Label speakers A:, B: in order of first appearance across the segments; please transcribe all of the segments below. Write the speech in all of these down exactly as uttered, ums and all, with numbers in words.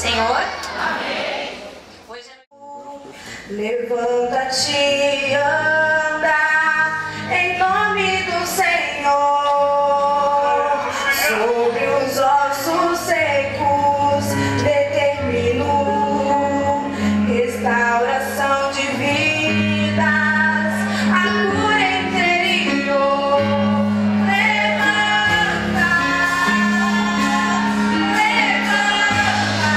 A: Senhor?
B: Amém.
A: Hoje é...
C: Levanta-te e anda em nome do Senhor. Sobre os ossos secos determino restauração de vidas, a cura interior. Levanta, levanta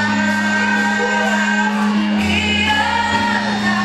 C: e anda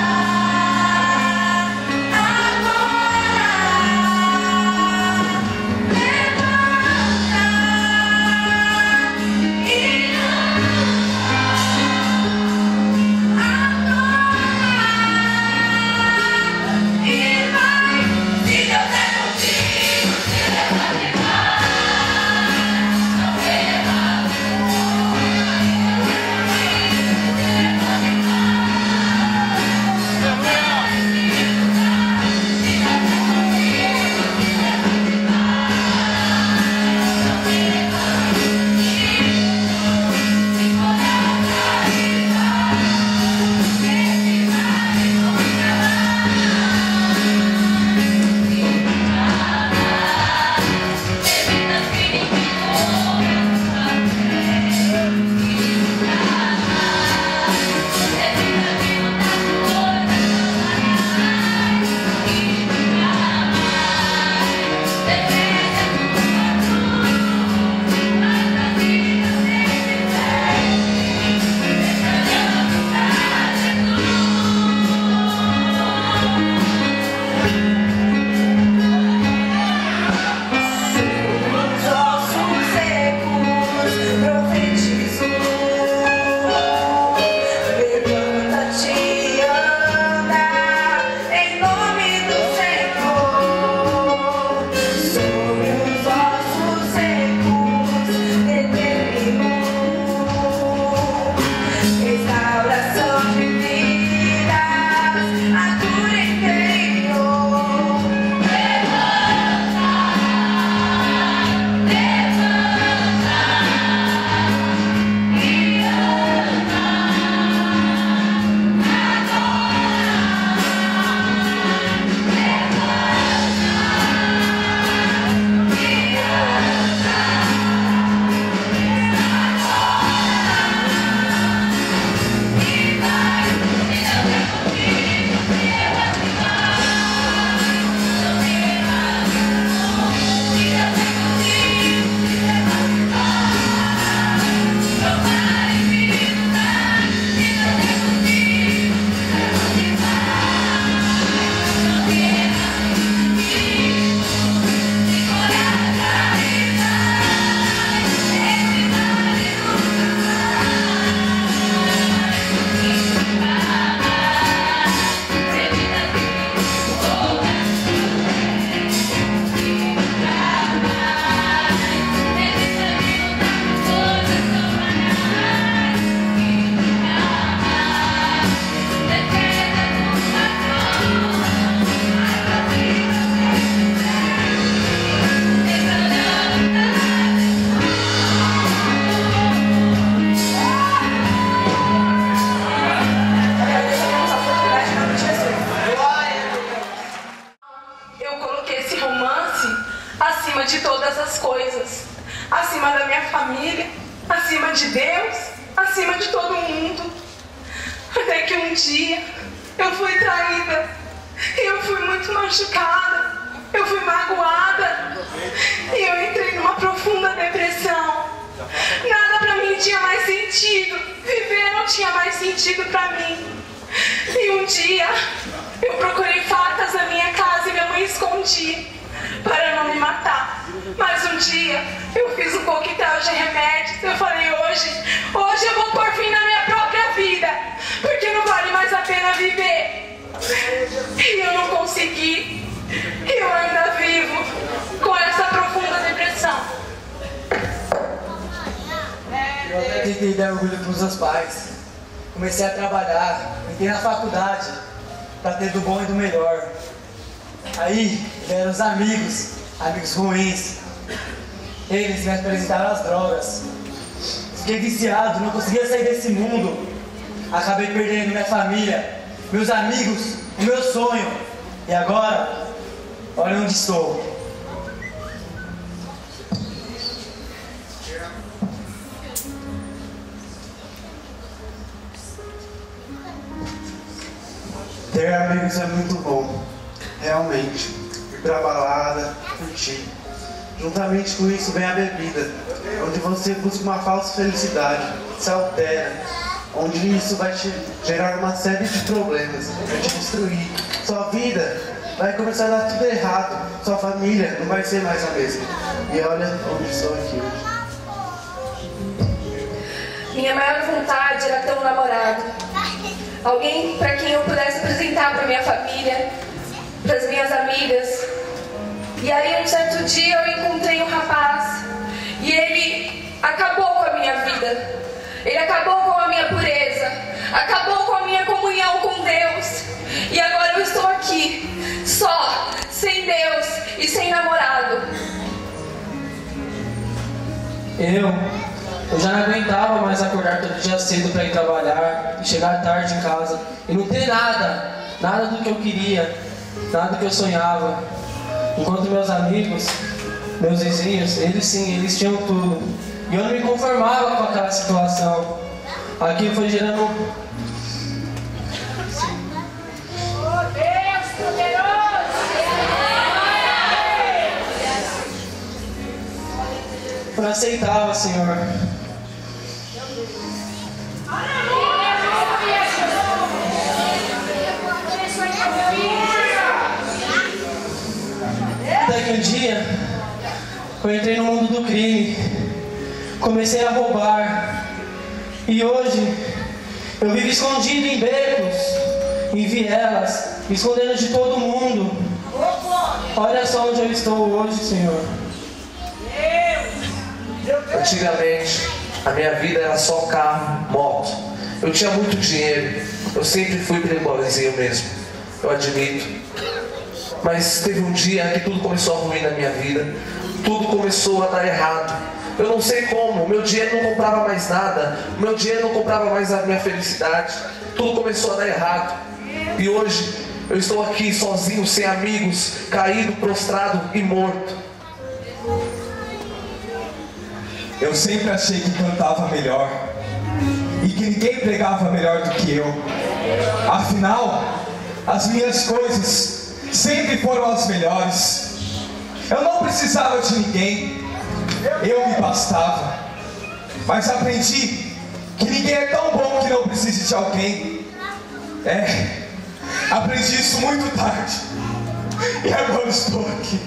D: acima de todas as coisas, acima da minha família, acima de Deus, acima de todo mundo. Até que um dia eu fui traída, e eu fui muito machucada, eu fui magoada, e eu entrei numa profunda depressão. Nada pra mim tinha mais sentido, viver não tinha mais sentido pra mim. E um dia eu procurei facas na minha casa e minha mãe escondia para não me matar. Mas um dia eu fiz um coquetel de remédios. Eu falei, hoje, hoje eu vou pôr fim na minha própria vida, porque não vale mais a pena viver. E eu não consegui. E eu ainda vivo com essa profunda depressão.
E: Eu até tentei dar orgulho para os meus pais. Comecei a trabalhar, entrei na faculdade para ter do bom e do melhor. Aí vieram os amigos, amigos ruins. Eles me apresentaram as drogas. Fiquei viciado, não conseguia sair desse mundo. Acabei perdendo minha família, meus amigos, o meu sonho. E agora, olha onde estou.
B: Ter amigos é muito bom, realmente. Ir pra balada, curtir. Juntamente com isso vem a bebida, onde você busca uma falsa felicidade, se altera, onde isso vai te gerar uma série de problemas, vai te destruir. Sua vida vai começar a dar tudo errado, sua família não vai ser mais a mesma. E olha onde estou aqui hoje.
D: Minha maior vontade era ter um namorado. Alguém para quem eu pudesse apresentar para minha família, para as minhas amigas. E aí um certo dia eu encontrei um rapaz e ele acabou com a minha vida. Ele acabou com a minha pureza, acabou com a minha comunhão com Deus. E agora eu estou aqui, só, sem Deus e sem namorado.
F: Eu, eu já não aguentava mais acordar todo dia cedo para ir trabalhar e chegar tarde em casa e não ter nada, nada do que eu queria, nada do que eu sonhava. Enquanto meus amigos, meus vizinhos, eles sim, eles tinham tudo. E eu não me conformava com aquela situação. Aquilo foi gerando...
C: Oh Deus poderoso!
F: Eu aceitava, Senhor. Até que um dia eu entrei no mundo do crime, comecei a roubar e hoje eu vivo escondido em becos, em vielas, me escondendo de todo mundo. Olha só onde eu estou hoje, Senhor.
G: Antigamente, a minha vida era só carro, moto. Eu tinha muito dinheiro, eu sempre fui playboyzinho mesmo, eu admito. Mas teve um dia que tudo começou a ruir na minha vida, tudo começou a dar errado. Eu não sei como, o meu dinheiro não comprava mais nada, o meu dinheiro não comprava mais a minha felicidade. Tudo começou a dar errado. E hoje eu estou aqui sozinho, sem amigos, caído, prostrado e morto.
H: Eu sempre achei que cantava melhor e que ninguém pregava melhor do que eu. Afinal, as minhas coisas sempre foram as melhores. Eu não precisava de ninguém, eu me bastava. Mas aprendi que ninguém é tão bom que não precise de alguém. É, aprendi isso muito tarde. E agora estou aqui.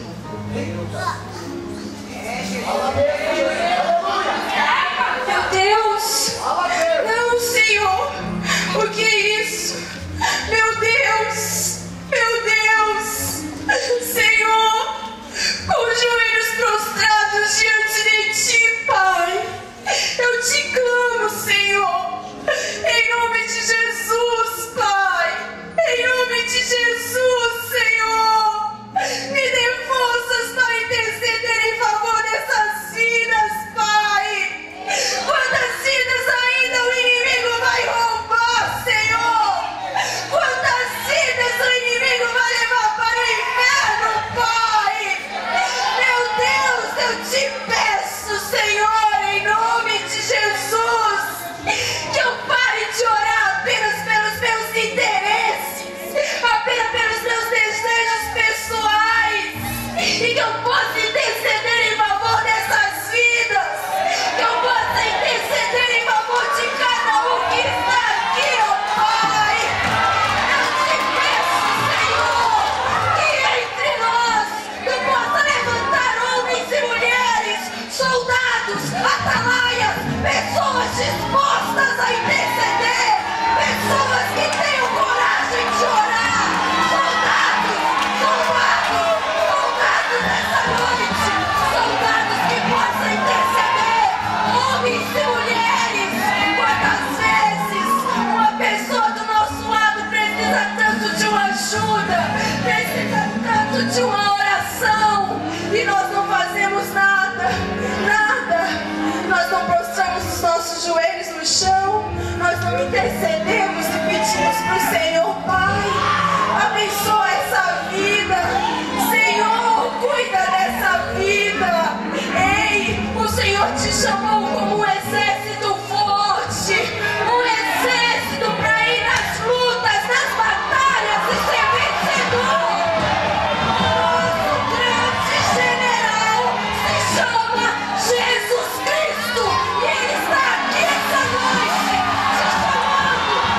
D: Meu Deus! Não, Senhor! O que é isso? Meu Deus! Meu Deus! Senhor! Com os joelhos prostrados diante de Ti, Pai! Eu te clamo, Senhor! Em nome de Jesus, Pai! Em nome de Jesus, Senhor! Me dê forças para interceder em favor dessas vidas! intercedemos e pedimos para o Senhor, Pai, abençoa essa vida. Senhor, cuida dessa vida. Ei, o Senhor te chamou como um exército forte, um exército para ir nas lutas, nas batalhas e ser vencedor. Nosso grande general se chama Jesus Cristo e Ele está aqui essa noite te chamando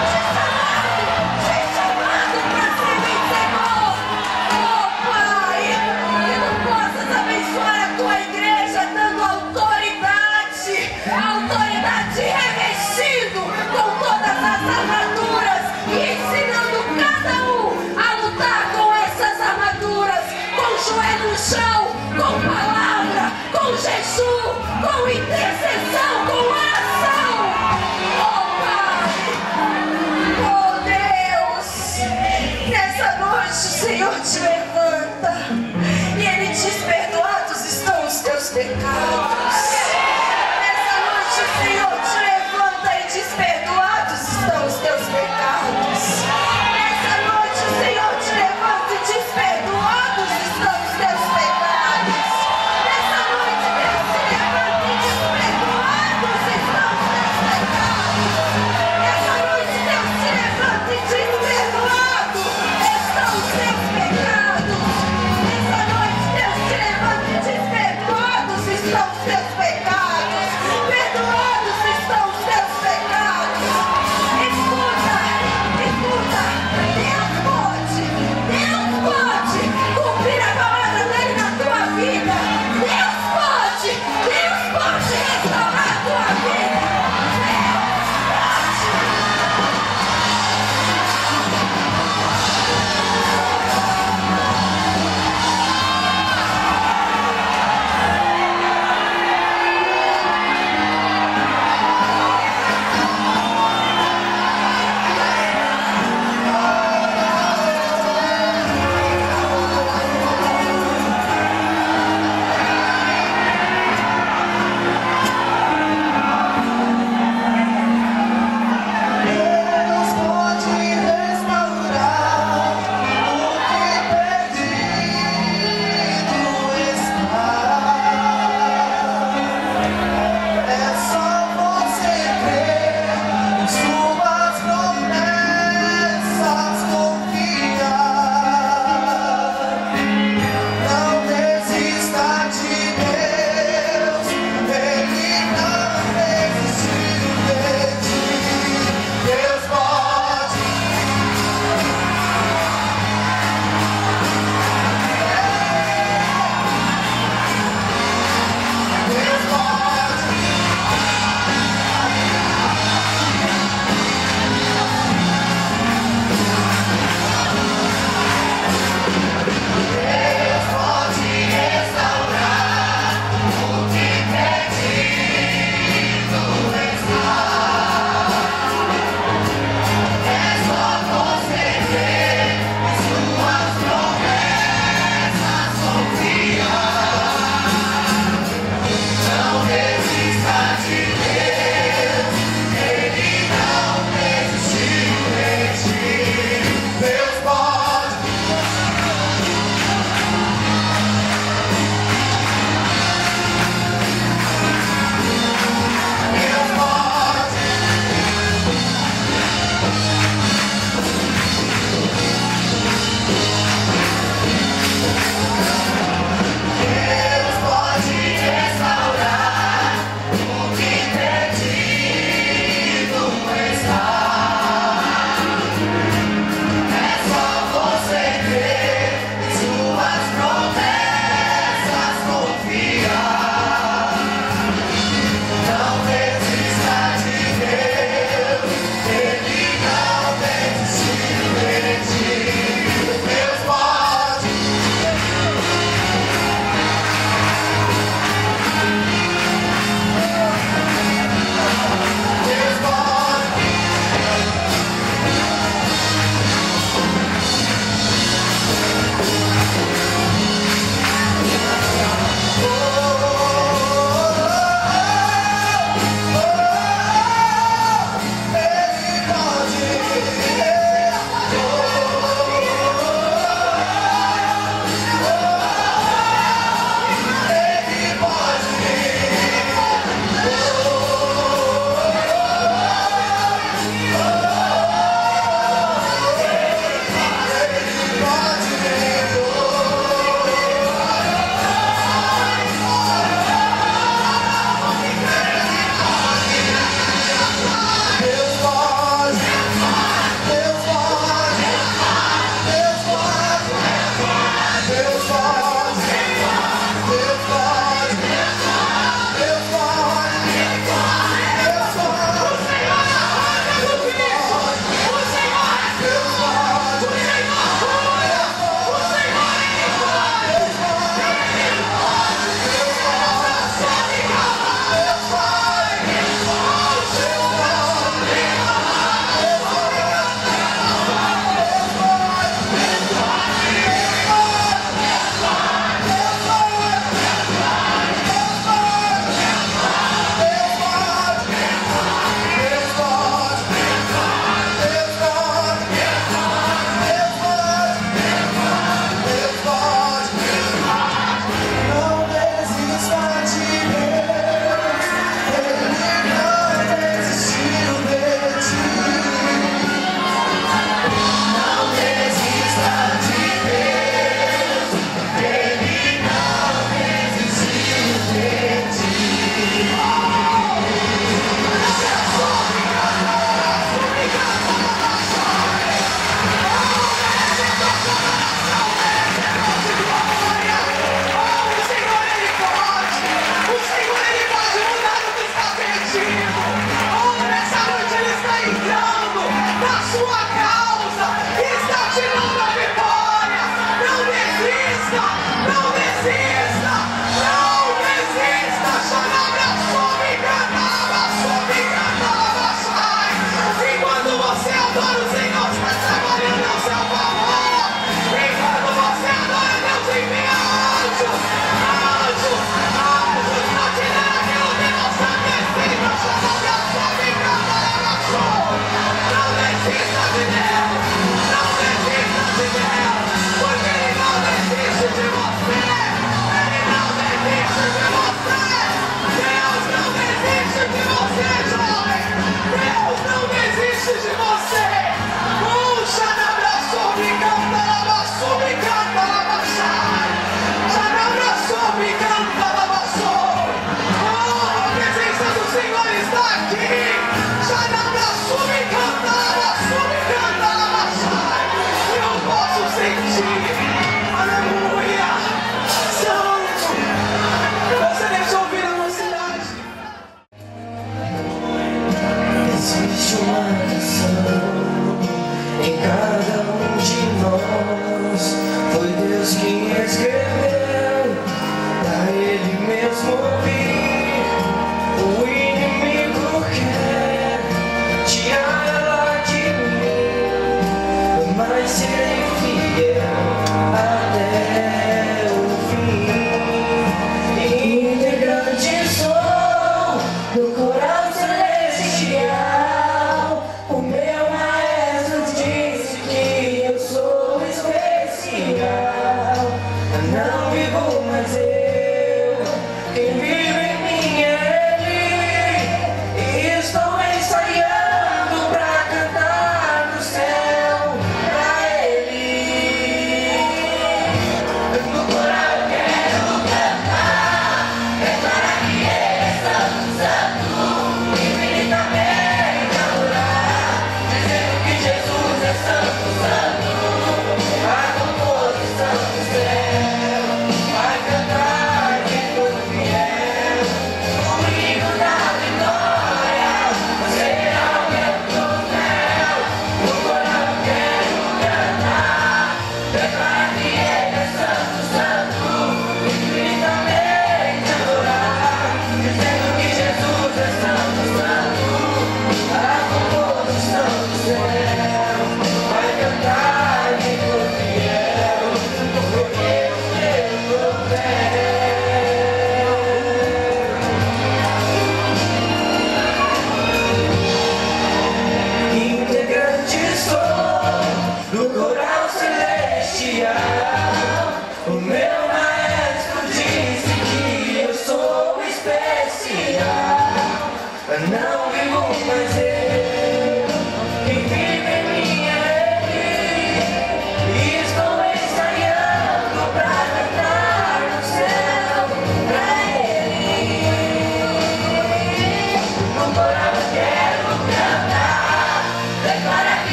I: da sua causa está te dando a vitória. Não desista, não desista, não desista. Xanabra, sobe, canaba, sobe, canaba, sai. E quando você adora o Senhor, está trabalhando ao seu favor. E quando você adora Deus, envia anjos, anjos, anjos, pra tirar aquilo que não está descendo. Xanabra, sobe, canaba, sai. Não desista de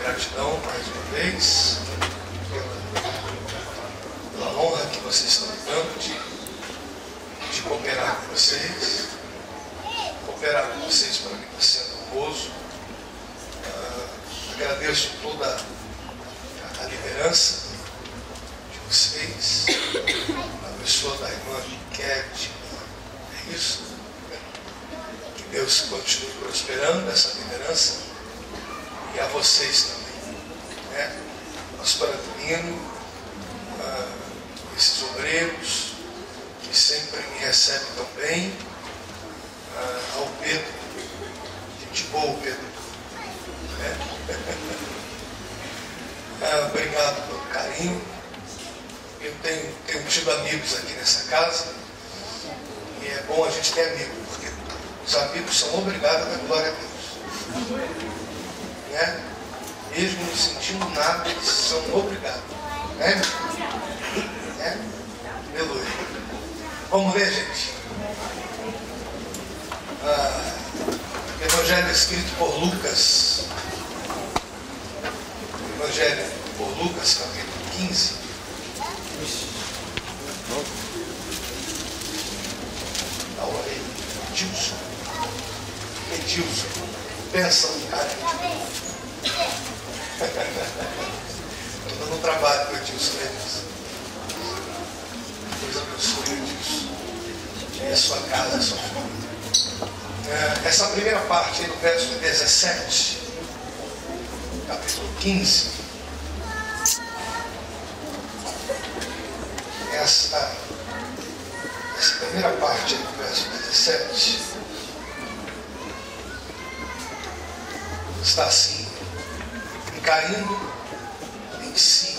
J: gratidão mais uma vez pela, pela honra que vocês estão me dando de, de cooperar com vocês. Cooperar com vocês para mim está sendo honroso. Uh, agradeço toda a, a liderança de vocês, a pessoa da irmã Miquete, é isso? Que Deus continue prosperando essa liderança e a vocês também, né? Pastor Antônio, uh, esses obreiros que sempre me recebem tão bem, uh, ao Pedro, gente boa, Pedro, né? uh, obrigado pelo carinho. Eu tenho, tenho tido amigos aqui nessa casa e é bom a gente ter amigos, porque os amigos são obrigados a dar glória a Deus, né? Mesmo não sentindo nada, eles são obrigados, né? né? Aleluia. Vamos ler, gente. Ah, Evangelho escrito por Lucas, Evangelho por Lucas, capítulo quinze. Dá uma aí, Edilson. Edilson, pensa no cara. Estou dando um trabalho para o Edilson, né, Edilson? Deus abençoe, Edilson. E a sua casa, a sua família. Essa primeira parte aí do verso dezessete, capítulo quinze. Essa, essa primeira parte do verso dezessete está assim: e caindo em si.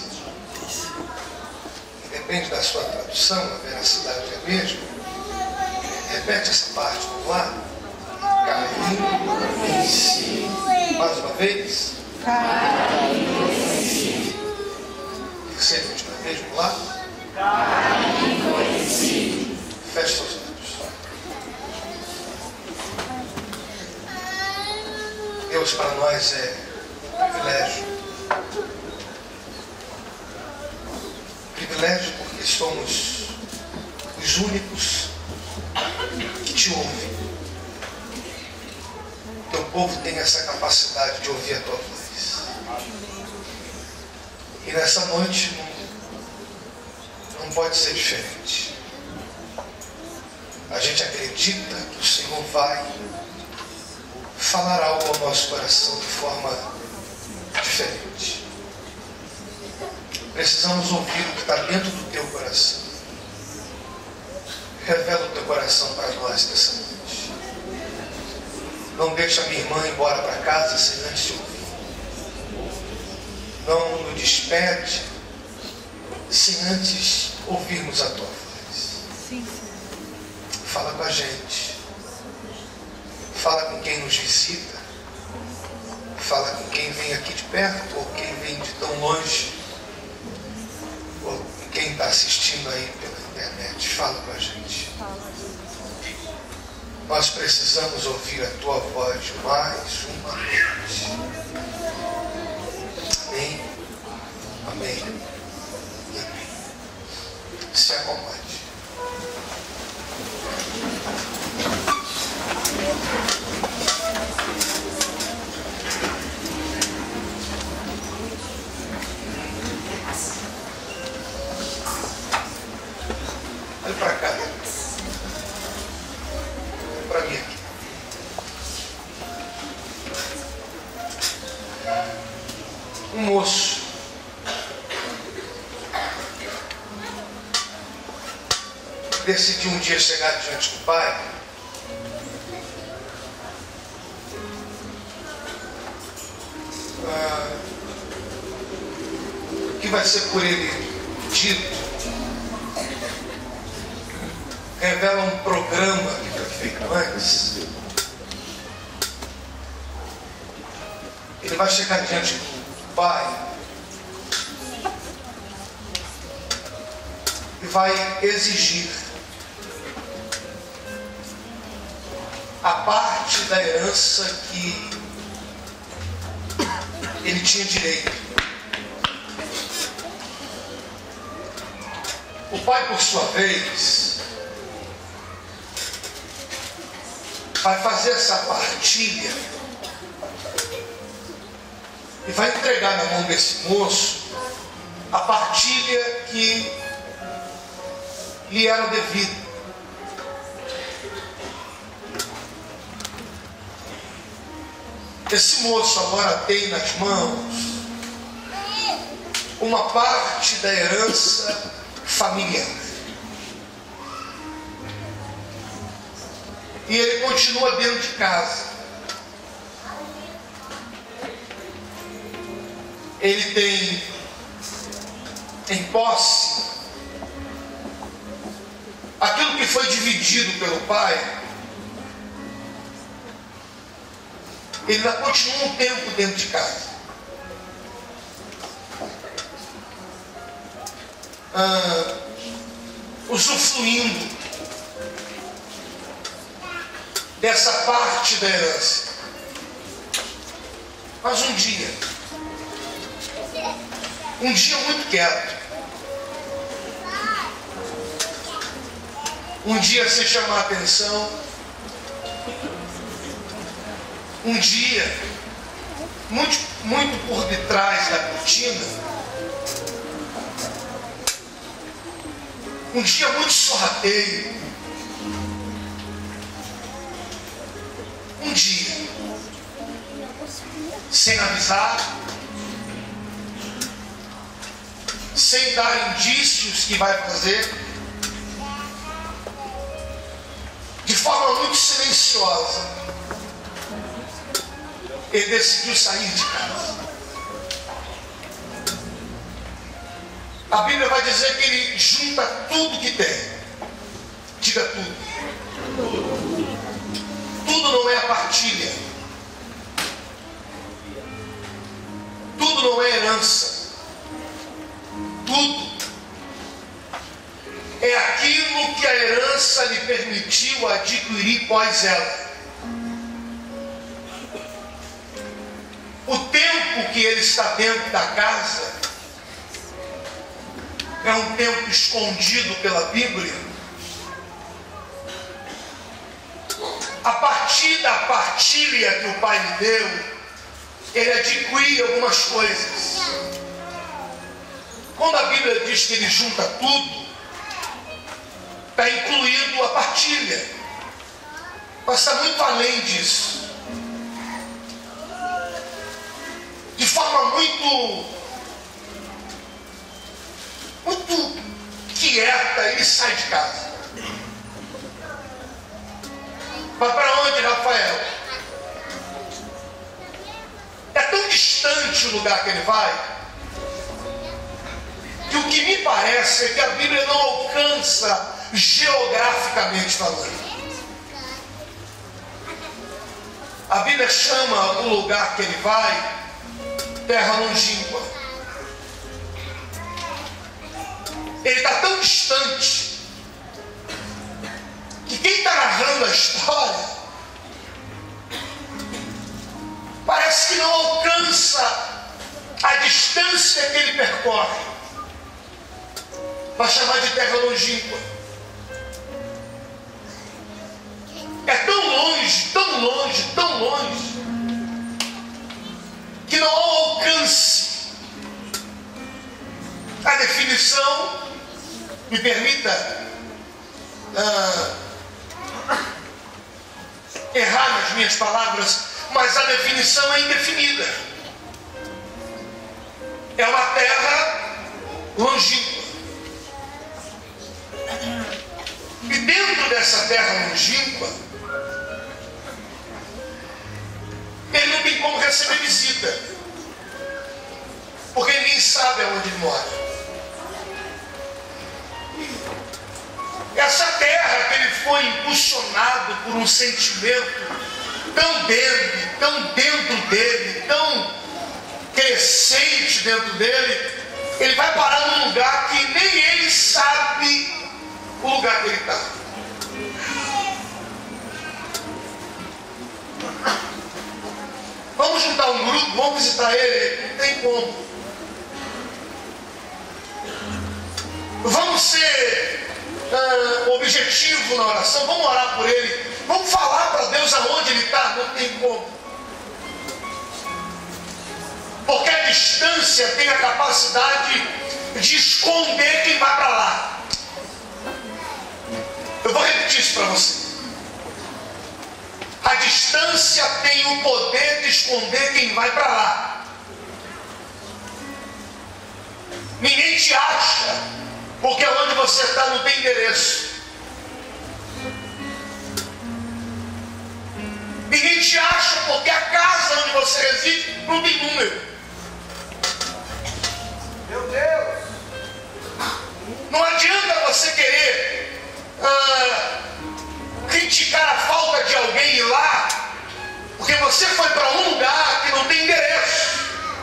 J: Depende da sua tradução, a veracidade é a mesma. Repete essa parte, vamos lá. Caindo em si. Mais uma vez. Caindo em si. Terceira e última vez, vamos lá. Caindo em si. Feche seus olhos. Deus para nós é um privilégio. Privilégio porque somos os únicos que te ouvem. Teu povo tem essa capacidade de ouvir a tua voz. E nessa noite não, não pode ser diferente. A gente acredita que o Senhor vai falar algo ao nosso coração de forma diferente. Precisamos ouvir o que está dentro do teu coração. Revela o teu coração para nós nessa noite. Não deixa a minha irmã ir embora para casa sem antes te ouvir. Não nos despede sem antes ouvirmos a tua voz. Fala com a gente. Fala com quem nos visita. Fala com quem vem aqui de perto ou quem vem de tão longe. Ou quem está assistindo aí pela internet. Fala com a gente. Nós precisamos ouvir a tua voz mais uma vez. Amém. Amém. E amém. Se acomode. Olha para cá. Olha para mim aqui. Um moço decidiu um dia chegar diante do pai. Ah, o que vai ser por ele dito revela um programa que foi feito antes. Ele vai chegar diante do pai e vai exigir a parte da herança que ele tinha direito. O pai, por sua vez, vai fazer essa partilha e vai entregar na mão desse moço a partilha que lhe era devida. Esse moço agora tem nas mãos uma parte da herança familiar. E ele continua dentro de casa. Ele tem em posse aquilo que foi dividido pelo pai. Ele ainda continua um tempo dentro de casa. Ah, usufruindo dessa parte da herança. Mas um dia, um dia muito quieto, um dia sem chamar a atenção, um dia muito, muito por detrás da cortina, um dia muito sorrateiro, um dia sem avisar, sem dar indícios que vai fazer, de forma muito silenciosa, ele decidiu sair de casa. A Bíblia vai dizer que ele junta tudo que tem. Diga tudo. Tudo não é a partilha. Tudo não é herança. Tudo é aquilo que a herança lhe permitiu adquirir pós ela. O tempo que ele está dentro da casa é um tempo escondido pela Bíblia. A partir da partilha que o pai lhe deu, ele adquire algumas coisas. Quando a Bíblia diz que ele junta tudo, está incluído a partilha. Mas está muito além disso. De forma muito, muito quieta, ele sai de casa. Vai para onde, Rafael? É tão distante o lugar que ele vai, que o que me parece é que a Bíblia não alcança geograficamente falando. A Bíblia chama o lugar que ele vai terra longínqua. Ele está tão distante que quem está narrando a história parece que não alcança a distância que ele percorre para chamar de terra longínqua. É tão longe, tão longe, tão longe, que não há alcance. A definição, me permita uh, errar nas minhas palavras, mas a definição é indefinida. É uma terra longínqua. E dentro dessa terra longínqua, ele não tem como receber visita, porque ninguém sabe aonde ele mora. Essa terra que ele foi impulsionado por um sentimento tão dele, tão dentro dele, tão crescente dentro dele, ele vai parar num lugar que nem ele sabe o lugar que ele está. Vamos juntar um grupo, vamos visitar ele. Não tem como. Vamos ser uh, objetivo na oração, vamos orar por ele, vamos falar para Deus aonde ele está, não tem como. Porque a distância tem a capacidade de esconder quem vai para lá. Eu vou repetir isso para você. A distância tem o poder de esconder quem vai para lá. Ninguém te acha, porque onde você está não tem endereço. Ninguém te acha, porque a casa onde você reside não tem número. Meu Deus! Não adianta você querer ah, criticar a falta de alguém ir lá, porque você foi para um lugar que não tem endereço.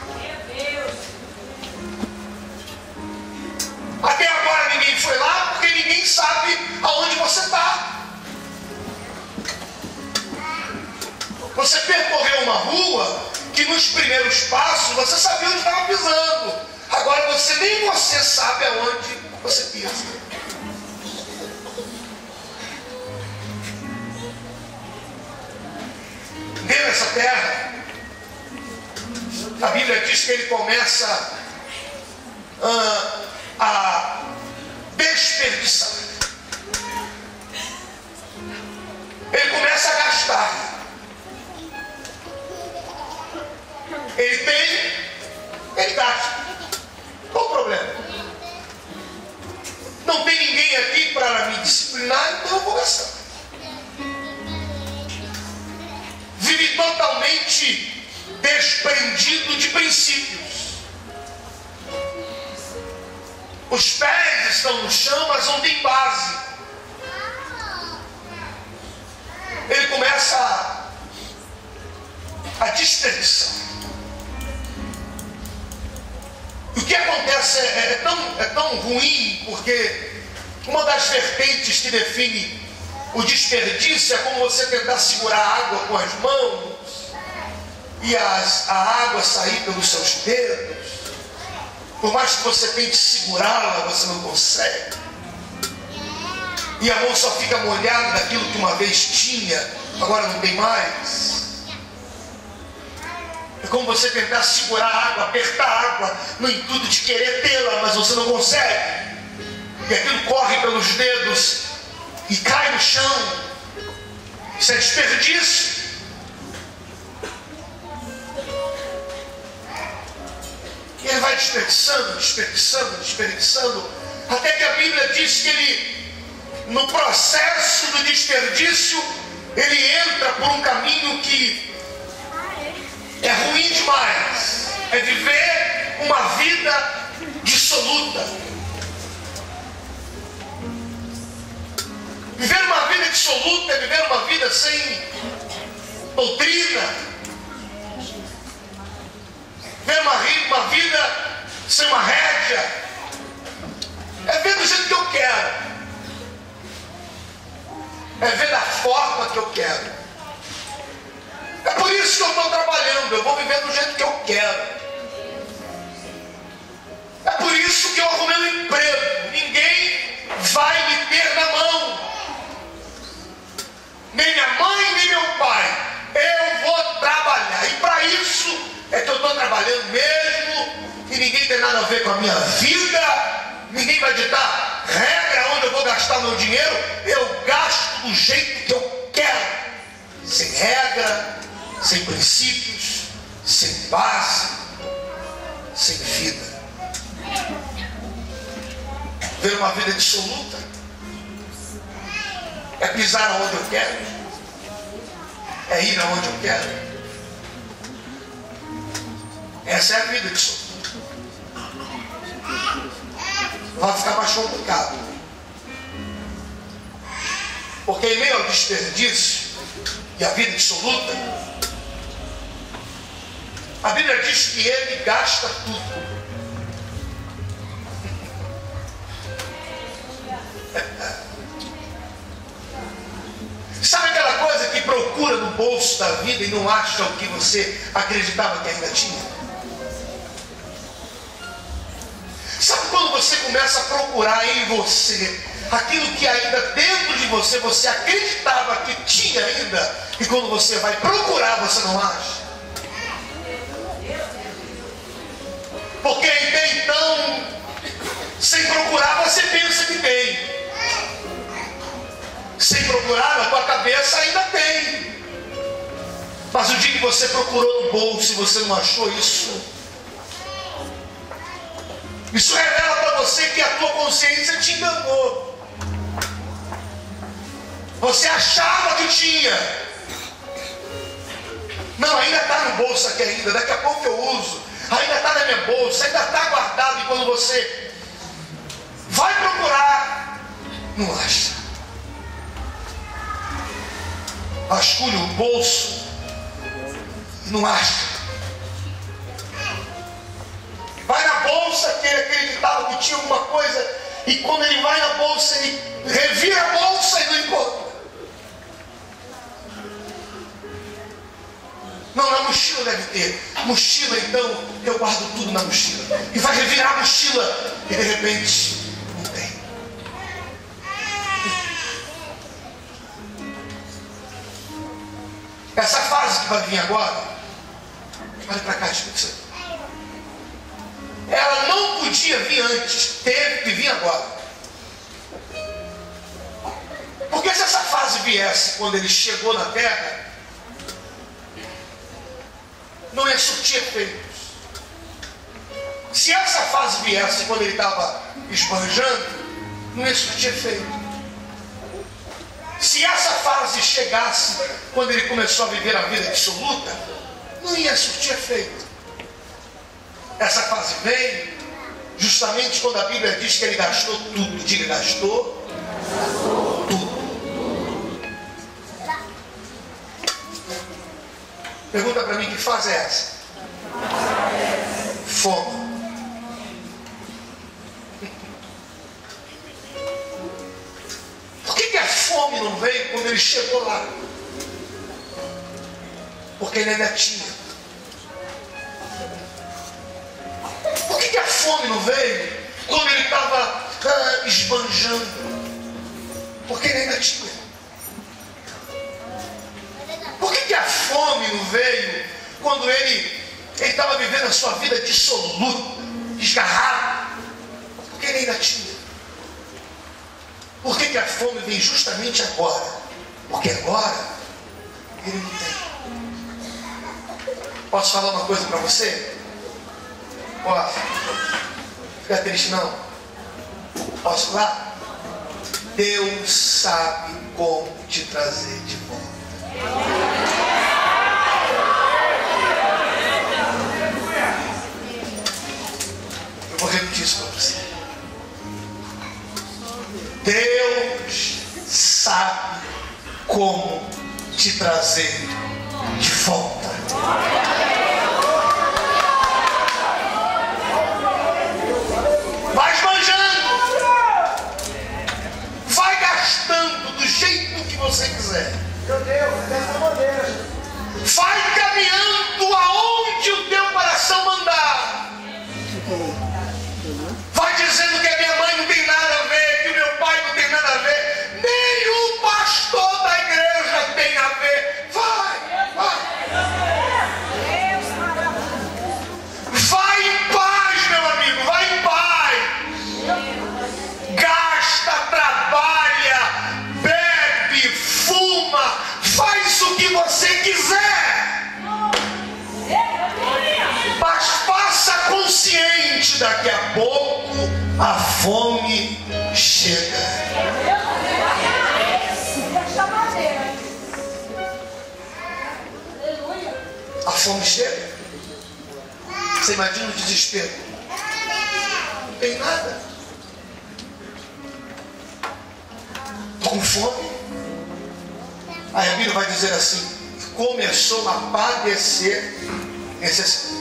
J: Até agora ninguém foi lá porque ninguém sabe aonde você está. Você percorreu uma rua que nos primeiros passos você sabia onde estava pisando. Agora você nem você sabe aonde você pisa. Deus nessa terra, a Bíblia diz que ele começa a, a desperdiçar. Ele começa a gastar. Ele tem, ele gasta. Qual o problema? Não tem ninguém aqui para me disciplinar, então eu vou gastar. Vive totalmente desprendido de princípios. Os pés estão no chão, mas não tem base. Ele começa a, a desperdiçar. O que acontece é, é, tão, é tão ruim, porque uma das vertentes que define o desperdício é como você tentar segurar a água com as mãos e as, a água sair pelos seus dedos. Por mais que você tente segurá-la, você não consegue. E a mão só fica molhada daquilo que uma vez tinha, agora não tem mais. É como você tentar segurar a água, apertar a água no intuito de querer tê-la, mas você não consegue. E aquilo corre pelos dedos e cai no chão. Isso é desperdício. E ele vai desperdiçando, desperdiçando, desperdiçando, até que a Bíblia diz que ele, no processo do desperdício, ele entra por um caminho que é ruim demais. É viver uma vida dissoluta. Viver uma vida dissoluta é viver uma vida sem doutrina. Viver uma, uma vida sem uma rédea. É ver do jeito que eu quero. É ver da forma que eu quero. É por isso que eu estou trabalhando. Eu vou viver do jeito que eu quero. É por isso que eu arrumei um emprego. Ninguém vai me ter na mão. Nem minha mãe, nem meu pai. Eu vou trabalhar. E para isso é que eu estou trabalhando mesmo. E ninguém tem nada a ver com a minha vida. Ninguém vai ditar regra onde eu vou gastar meu dinheiro. Eu gasto do jeito que eu quero. Sem regra, sem princípios, sem base, sem vida. Ver uma vida dissoluta é pisar aonde eu quero, é ir aonde eu quero. Essa é a vida dissoluta. Vai ficar mais complicado, porque em meio ao desperdício e a vida dissoluta, a Bíblia diz que ele gasta tudo. Sabe aquela coisa que procura no bolso da vida e não acha o que você acreditava que ainda tinha? Sabe quando você começa a procurar em você aquilo que ainda dentro de você, você acreditava que tinha ainda, e quando você vai procurar, você não acha? Porque até então, sem procurar, você pensa que tem. Sem procurar, na tua cabeça ainda tem. Mas o dia que você procurou no bolso e você não achou isso, isso revela para você que a tua consciência te enganou. Você achava que tinha. Não, ainda está no bolso aqui ainda, daqui a pouco eu uso. Ainda está na minha bolsa, ainda está guardado. E quando você vai procurar, não acha. Vasculha o bolso, não acha. Vai na bolsa que ele acreditava que tinha alguma coisa, e quando ele vai na bolsa, ele revira a bolsa e não encontra. Não, na mochila deve ter. Mochila, então, eu guardo tudo na mochila. E vai revirar a mochila e de repente não tem. Essa fase que vai vir agora, olha para cá, Espírito Santo. Ela não podia vir antes, teve que vir agora. Porque se essa fase viesse quando ele chegou na terra, não ia surtir efeitos. Se essa fase viesse quando ele estava esbanjando, não ia surtir efeito. Se essa fase chegasse quando ele começou a viver a vida absoluta, não ia surtir efeito. Essa fase vem justamente quando a Bíblia diz que ele gastou tudo. Diga, gastou tudo. Pergunta para mim, que fase é essa? Fome. Por que, que a fome não veio quando ele chegou lá? Porque ele ainda tinha. Por que, que a fome não veio quando ele estava ah, esbanjando? Porque ele ainda tinha. Por que, que a fome não veio quando ele estava vivendo a sua vida dissoluta, desgarrado? Porque ele ainda tinha. Por que, que a fome vem justamente agora? Porque agora ele não tem. Posso falar uma coisa para você? Posso? Fica triste não? Posso falar? Deus sabe como te trazer de volta. Eu vou repetir isso para você. Deus sabe como te trazer de volta. Vai esbanjando, vai gastando do jeito que você quiser.
E: Meu Deus, dessa maneira.
J: Vai caminhando aonde o teu coração mandar. Vai dizendo que a minha mãe não tem nada a ver, que o meu pai não tem nada a ver, nem o pastor da igreja tem a ver. Vai, vai. Vai em paz, meu amigo, vai em paz. Gasta, trabalha, bebe, fuma, faz o que você quiser. Mas faça consciente, daqui a pouco a fome chega. A fome chega. Você imagina o desespero. Não tem nada. Estou com fome. Aí a Bíblia vai dizer assim: começou a padecer necessidade.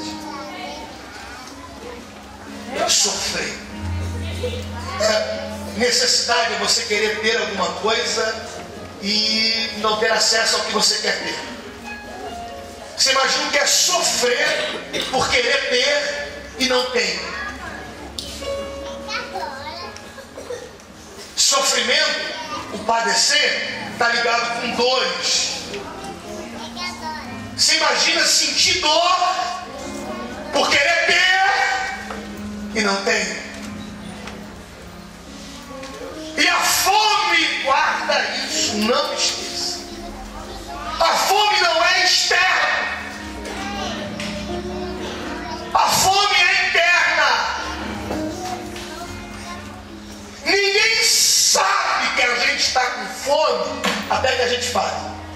J: Sofrer. É, necessidade é você querer ter alguma coisa e não ter acesso ao que você quer ter. Você imagina o que é sofrer por querer ter e não tem. Sofrimento, o padecer, está ligado com dores. Você imagina sentir dor por querer ter e não tem. E a fome guarda isso, não esqueça. A fome não é externa. A fome é interna. Ninguém sabe que a gente está com fome até que a gente faz.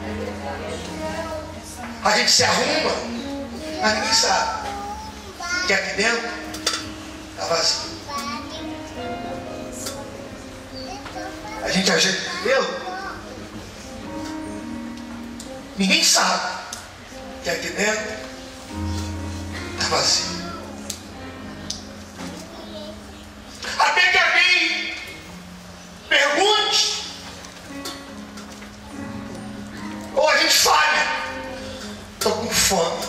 J: A gente se arruma, mas ninguém sabe que aqui dentro está vazio. A gente ajeita o cabelo, ninguém sabe que aqui dentro está vazio. Até que alguém pergunte, ou a gente falha. Estou com fome.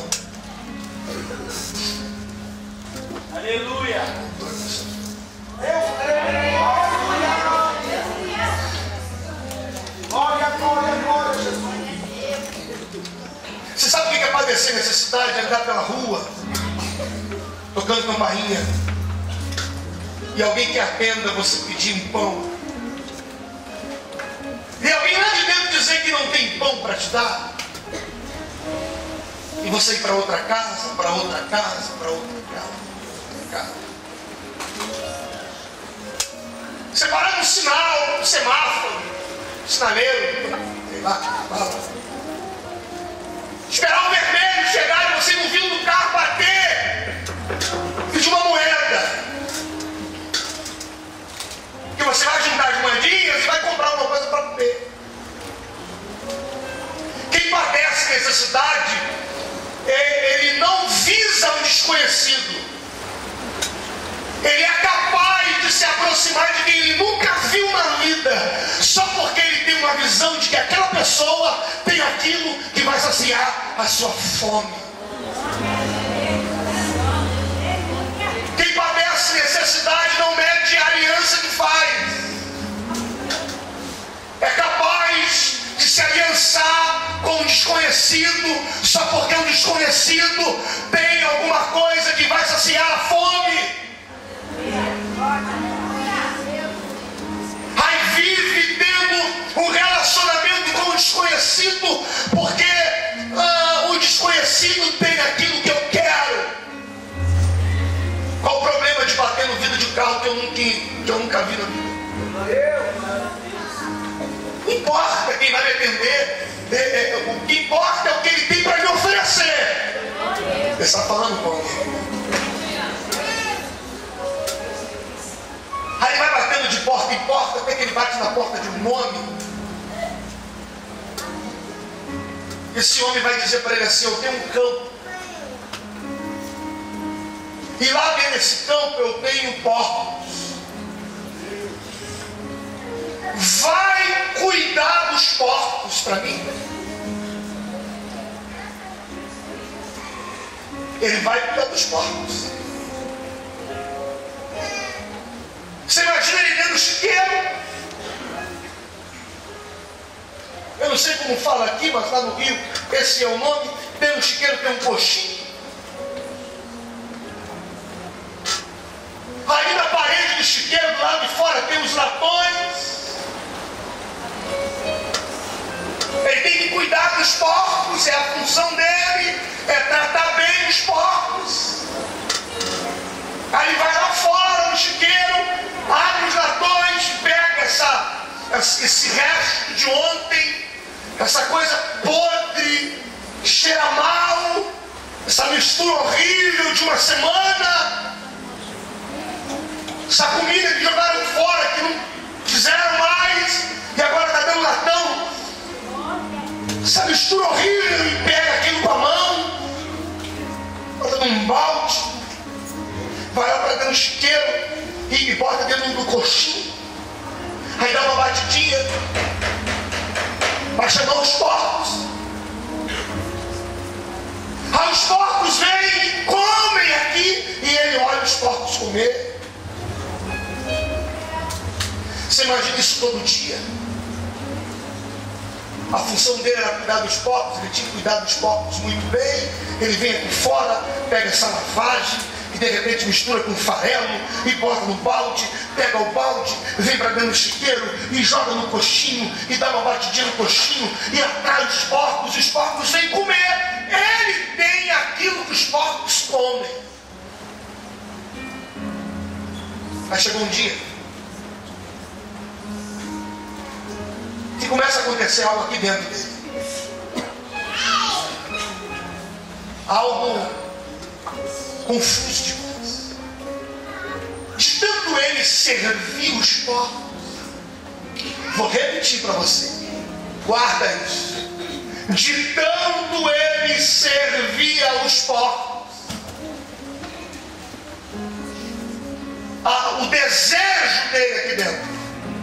I: Aleluia. Glória, glória, glória, Jesus.
J: Você sabe o que é padecer necessidade? Andar pela rua, tocando campainha, e alguém que atenda você pedir um pão, e alguém lá de dentro dizer que não tem pão para te dar, e você ir para outra casa, para outra casa, para outra casa, outra casa. Você parar no sinal, no semáforo, sinaleiro, sei lá, fala. Esperar o vermelho chegar e você não viu no carro bater, pedir uma moeda, que você vai juntar as moedinhas e vai comprar uma coisa para comer. Quem padece necessidade, ele não visa o desconhecido. Ele é capaz de se aproximar de quem ele nunca viu na vida, só porque ele tem uma visão de que aquela pessoa tem aquilo que vai saciar a sua fome. Quem padece necessidade não mede a aliança que faz. É capaz de se aliançar com um desconhecido, só porque o desconhecido tem alguma coisa que vai saciar a fome. Aí vive tendo um relacionamento com o desconhecido, porque ah, o desconhecido tem aquilo que eu quero. Qual o problema de bater no vidro de carro que eu nunca, que eu nunca vi na vida? Não importa quem vai me atender, é, é, o que importa é o que ele tem para me oferecer. Ele está falando com alguém. Aí ele vai batendo de porta em porta, até que ele bate na porta de um homem. Esse homem vai dizer para ele assim: eu tenho um campo, e lá dentro desse campo eu tenho porcos. Vai cuidar dos porcos para mim. Ele vai cuidar dos porcos. Você imagina ele dentro do chiqueiro? Eu não sei como fala aqui, mas lá no Rio, esse é o nome. Dentro do chiqueiro tem um coxinho. Aí na parede do chiqueiro, do lado de fora, tem os latões. Ele tem que cuidar dos porcos, é a função dele, é tratar bem os porcos. Aí ele vai lá fora no chiqueiro, abre os latões, pega essa, esse resto de ontem, essa coisa podre, cheira mal, essa mistura horrível de uma semana, essa comida que jogaram fora, que não fizeram mais, e agora está dando latão. Essa mistura horrível, e pega aquilo com a mão, bota num balde, vai lá para dentro do chiqueiro e bota dentro do coxinho. Aí dá uma batidinha para chamar os porcos. Aí os porcos vêm e comem aqui, e ele olha os porcos comer. Você imagina isso todo dia? A função dele era cuidar dos porcos, ele tinha que cuidar dos porcos muito bem. Ele vem aqui fora, pega essa lavagem, e de repente mistura com farelo e bota no balde, pega o balde, vem para dentro do chiqueiro e joga no coxinho e dá uma batidinha no coxinho e atrai os porcos, e os porcos vêm comer. Ele tem aquilo que os porcos comem. Aí chegou um dia que começa a acontecer algo aqui dentro dele. Algo confuso demais. De tanto ele servir os porcos, vou repetir para você, guarda isso. De tanto ele servia os porcos, ah, o desejo dele aqui dentro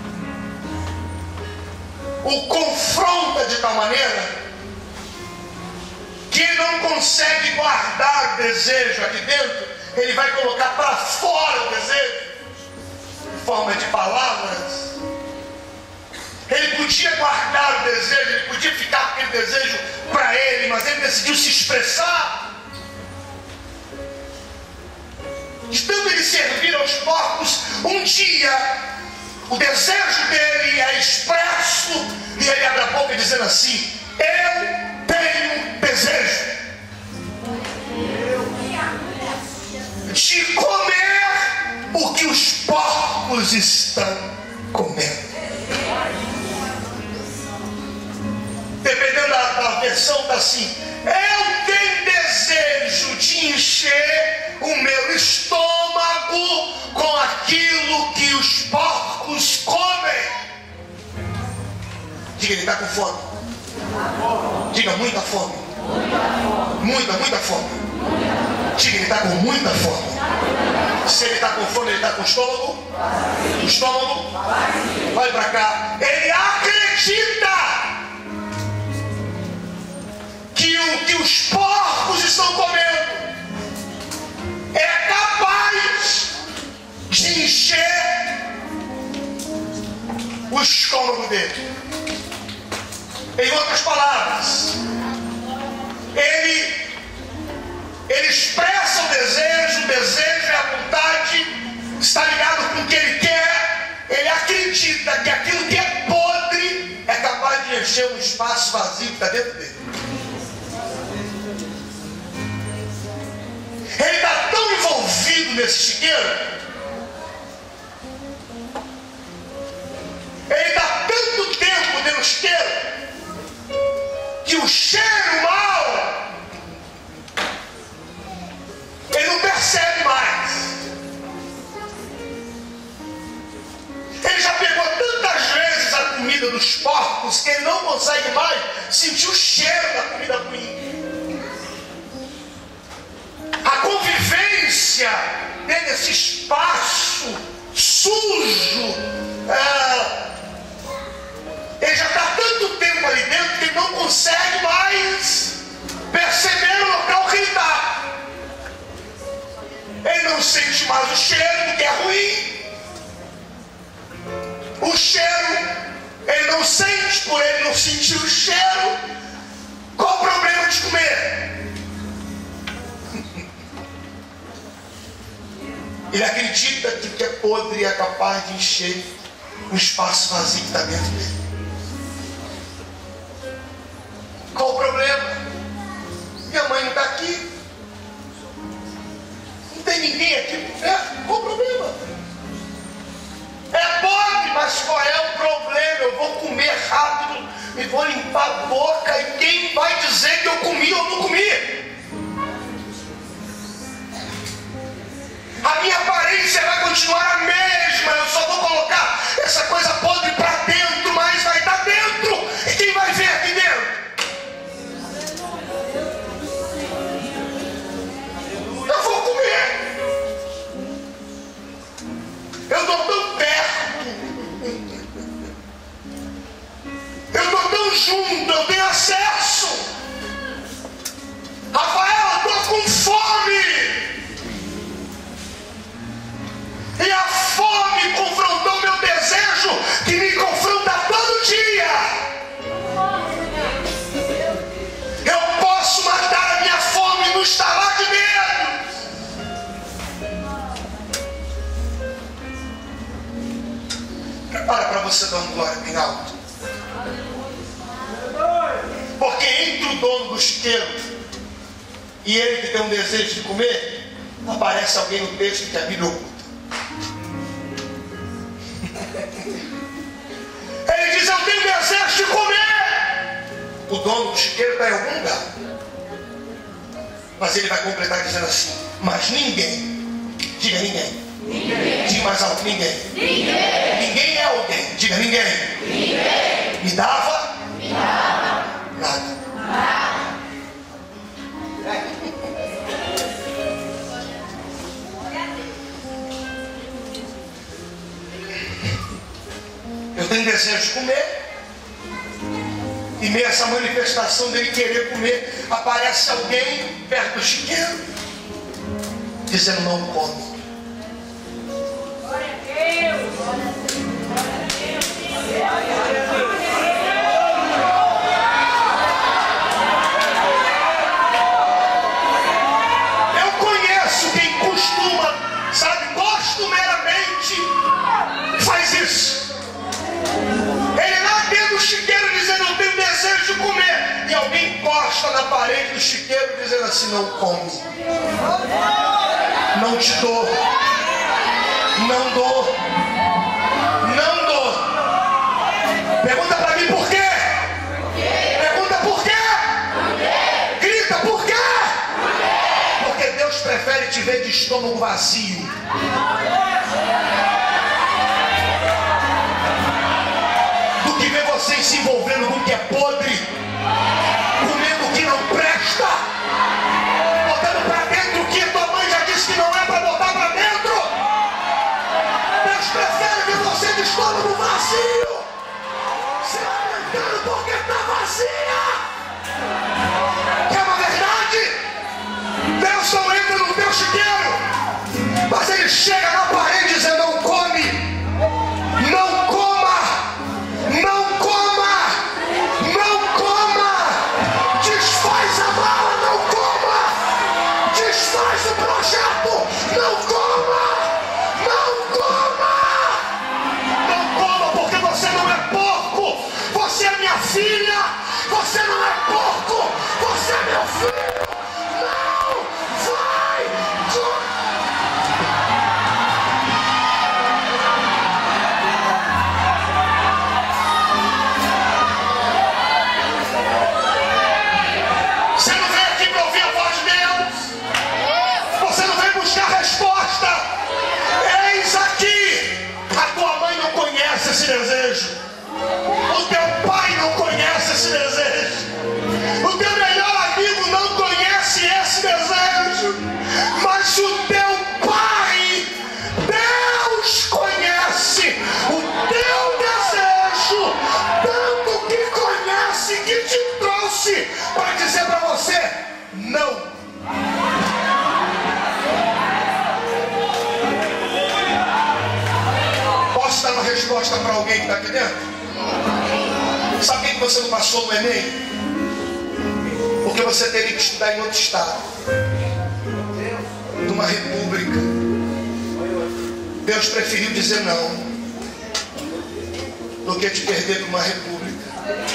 J: o confronta de tal maneira que ele não consegue guardar o desejo aqui dentro. Ele vai colocar para fora o desejo em forma de palavras. Ele podia guardar o desejo, ele podia ficar com aquele desejo para ele, mas ele decidiu se expressar. De tanto ele servir aos porcos, um dia o desejo dele é expresso e ele abre a boca dizendo assim: eu tenho desejo de comer o que os porcos estão comendo. Dependendo da, da versão, está assim: eu tenho desejo de encher o meu estômago com aquilo que os porcos comem. Diga, ele está com fome. Diga, muita fome. Muita, muita fome. Diga, ele está com muita fome. Se ele está com fome, ele está com estômago? O estômago? Olha para cá. Ele acredita que o que os porcos estão comendo é capaz de encher o estômago dele. Em outras palavras, ele, ele expressa o desejo, o desejo é a vontade, está ligado com o que ele quer. Ele acredita que aquilo que é podre é capaz de encher um espaço vazio que está dentro dele. Ele está tão envolvido nesse chiqueiro, ele está tanto tempo dentro do chiqueiro, que o cheiro mau ele não percebe mais. Ele já pegou tantas vezes a comida dos porcos que ele não consegue mais sentir o cheiro da comida ruim. A convivência dentro desse espaço sujo, é, ele já está tanto tempo ali dentro que ele não consegue mais perceber o local que ele está. Ele não sente mais o cheiro do que é ruim. O cheiro, ele não sente por ele não sentir o cheiro. Qual o problema de comer? Ele acredita que o que é podre é capaz de encher um espaço vazio que está dentro dele. Qual o problema? Minha mãe não está aqui. Não tem ninguém aqui por perto. Qual o problema? É podre, mas qual é o problema? Eu vou comer rápido e vou limpar a boca. E quem vai dizer que eu comi ou não comi? A minha aparência vai continuar a mesma. Eu só vou colocar essa coisa podre para dentro, mas vai estar dentro. E quem vai ver aqui dentro? Eu vou comer. Prepara para você dar um glória bem alto. Porque entre o dono do chiqueiro e ele que tem um desejo de comer, aparece alguém no texto que a Bíblia oculta. Ele diz: eu tenho desejo de comer. O dono do chiqueiro está em algum lugar. Mas ele vai completar dizendo assim: mas ninguém, diga ninguém. Ninguém. Diga mais alto: ninguém. Ninguém. Ninguém é alguém. Diga ninguém. Ninguém. Me dava? Me dava. Nada. Nada. Eu tenho desejo de comer. E meio a essa manifestação dele querer comer, aparece alguém perto do chiqueiro, dizendo: não come.
C: Glória a Deus. Glória a Deus.
J: Eu conheço quem costuma, sabe, costumeiramente faz isso. Ele lá dentro do chiqueiro dizendo: eu tenho desejo de comer. E alguém encosta na parede do chiqueiro dizendo assim: não come. Não te dou. Não dou. Não dou. Pergunta para mim por quê? Pergunta por quê? Grita por quê? Porque Deus prefere te ver de estômago vazio do que ver vocês se envolvendo com o que é podre, comendo o que não presta, botando para dentro o que a tua mãe já disse que não é para botar para dentro. Deus prefere ver você de estômago vazio, se lamentando porque está vazia. Quer uma verdade? Deus não entra no teu chiqueiro, mas ele chega na parede dizendo: não come, não coma, não coma, não coma, desfaz a mala, não coma, desfaz o projeto, não coma, não coma, não coma, porque você não é porco, você é minha filha, você não é porco, você é meu filho. Esse desejo, o teu pai não conhece esse desejo, o teu melhor amigo não conhece esse desejo, mas o teu pai, Deus, conhece o teu desejo, tanto que conhece que te trouxe para dizer para você: não. Dar uma resposta para alguém que está aqui dentro? Sabe por que você não passou no Enem? Porque você teria que estudar em outro estado, numa república. Deus preferiu dizer não do que te perder para uma república.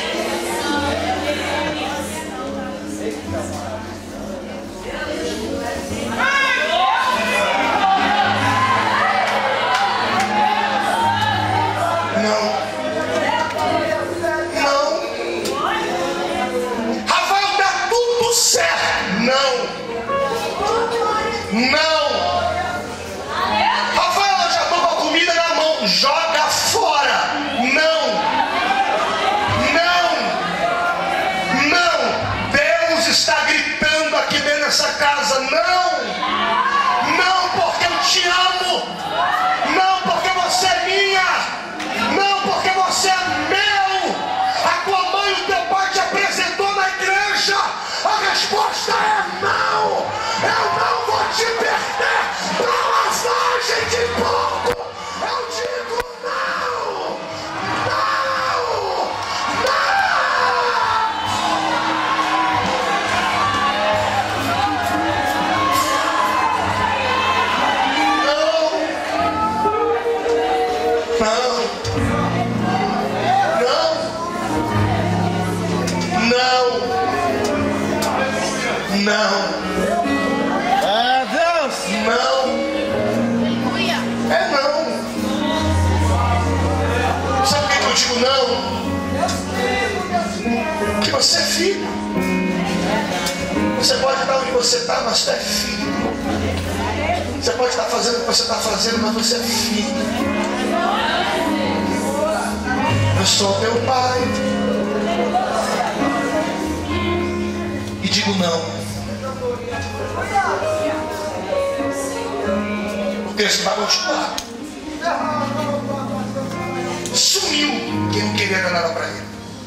J: Não! Rafael, eu já estou com a comida na mão. Joga fora! Não! Não! Não! Deus está gritando aqui dentro dessa casa: não! Não, porque eu te amo! Não, porque você é minha! Não, porque você é meu! A tua mãe e o teu pai te apresentou na igreja! A resposta é não! Eu não vou te perder para lavagem de porco! Eu digo não! Não! Não! Não.
I: É Deus.
J: Não. É não. Sabe por que eu digo não? Porque você é filho. Você pode estar onde você está, mas você é filho. Você pode estar fazendo o que você está fazendo, mas você é filho. Eu sou teu pai. E digo não. O texto vai continuar. Sumiu quem não queria dar nada para ele.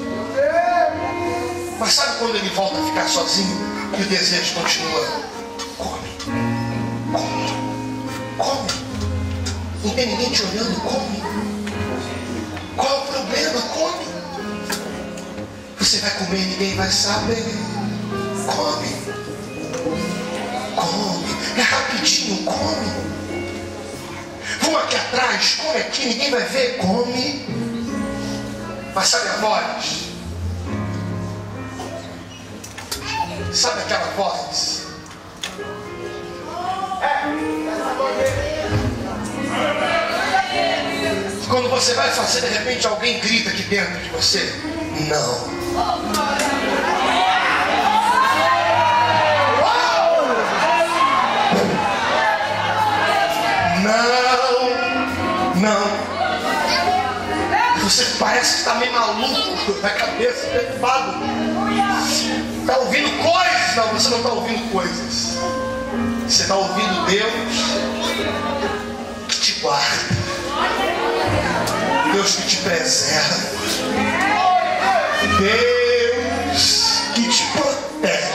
J: Mas sabe quando ele volta a ficar sozinho e o desejo continua? Come, come, come. Não tem ninguém te olhando, come. Qual é o problema? Come. Você vai comer e ninguém vai saber. Come. Come. É rapidinho, come. Vamos aqui atrás, come aqui, ninguém vai ver, come. Mas sabe a voz? Sabe aquela voz? Quando você vai fazer, de repente alguém grita aqui dentro de você. Não. Não. Não. Você parece que está meio maluco na cabeça, preocupado. Está ouvindo coisas. Não, você não está ouvindo coisas. Você está ouvindo Deus que te guarda. Deus que te preserva. Deus que te protege.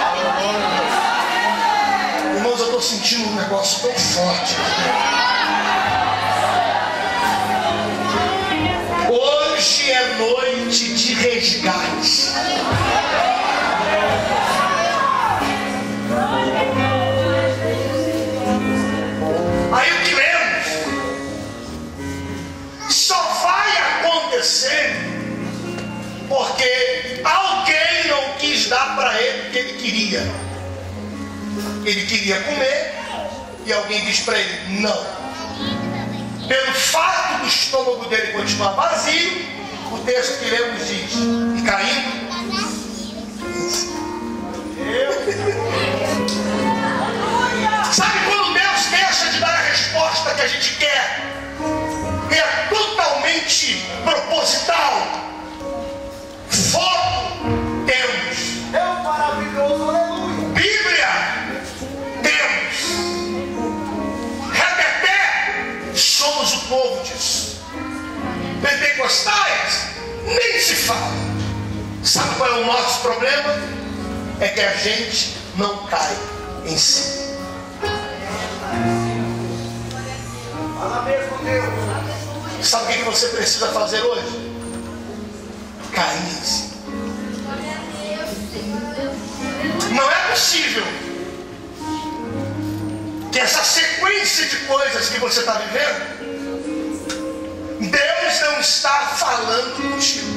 J: Irmãos, eu estou sentindo um negócio tão forte. Hoje é noite de resgate. Aí o que lemos só vai acontecer porque alguém não quis dar para ele o que ele queria. Ele queria comer e alguém diz para ele não. Pelo fato do estômago dele continuar vazio, o texto que lemos diz: e caindo. Sabe quando Deus deixa de dar a resposta que a gente quer? É totalmente proposital. Fogo temos.
I: É um maravilhoso, aleluia.
J: Bíblia temos. Rebeté, somos o povo disso. Pentecostais, nem se fala. Sabe qual é o nosso problema? É que a gente não cai em si.
I: Fala mesmo, Deus.
J: Sabe o que você precisa fazer hoje? Cair em si. Não é possível que essa sequência de coisas que você está vivendo, Deus não está falando contigo.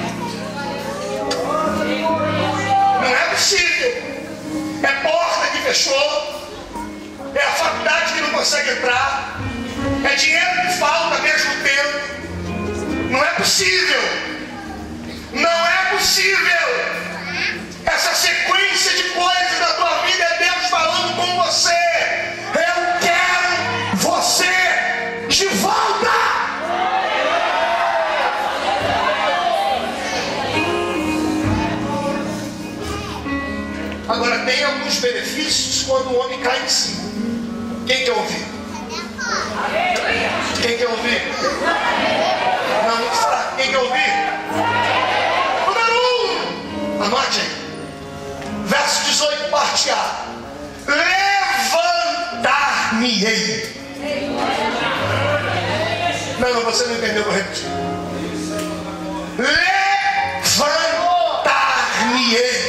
J: Não é possível. É porta que fechou, é a faculdade que não consegue entrar, é dinheiro que falta ao mesmo tempo. Não é possível. Não é possível. Essa sequência de coisas na tua vida é Deus falando com você. Eu quero você de volta. Agora, tem alguns benefícios quando o homem cai em si. Quem quer ouvir? Quem quer ouvir? Não, não está. Quem quer ouvir? Número um. Anote aí. Verso dezoito, parte A. Levantar-me-ei. Não, não, você não entendeu, vou repetir. Levantar-me-ei.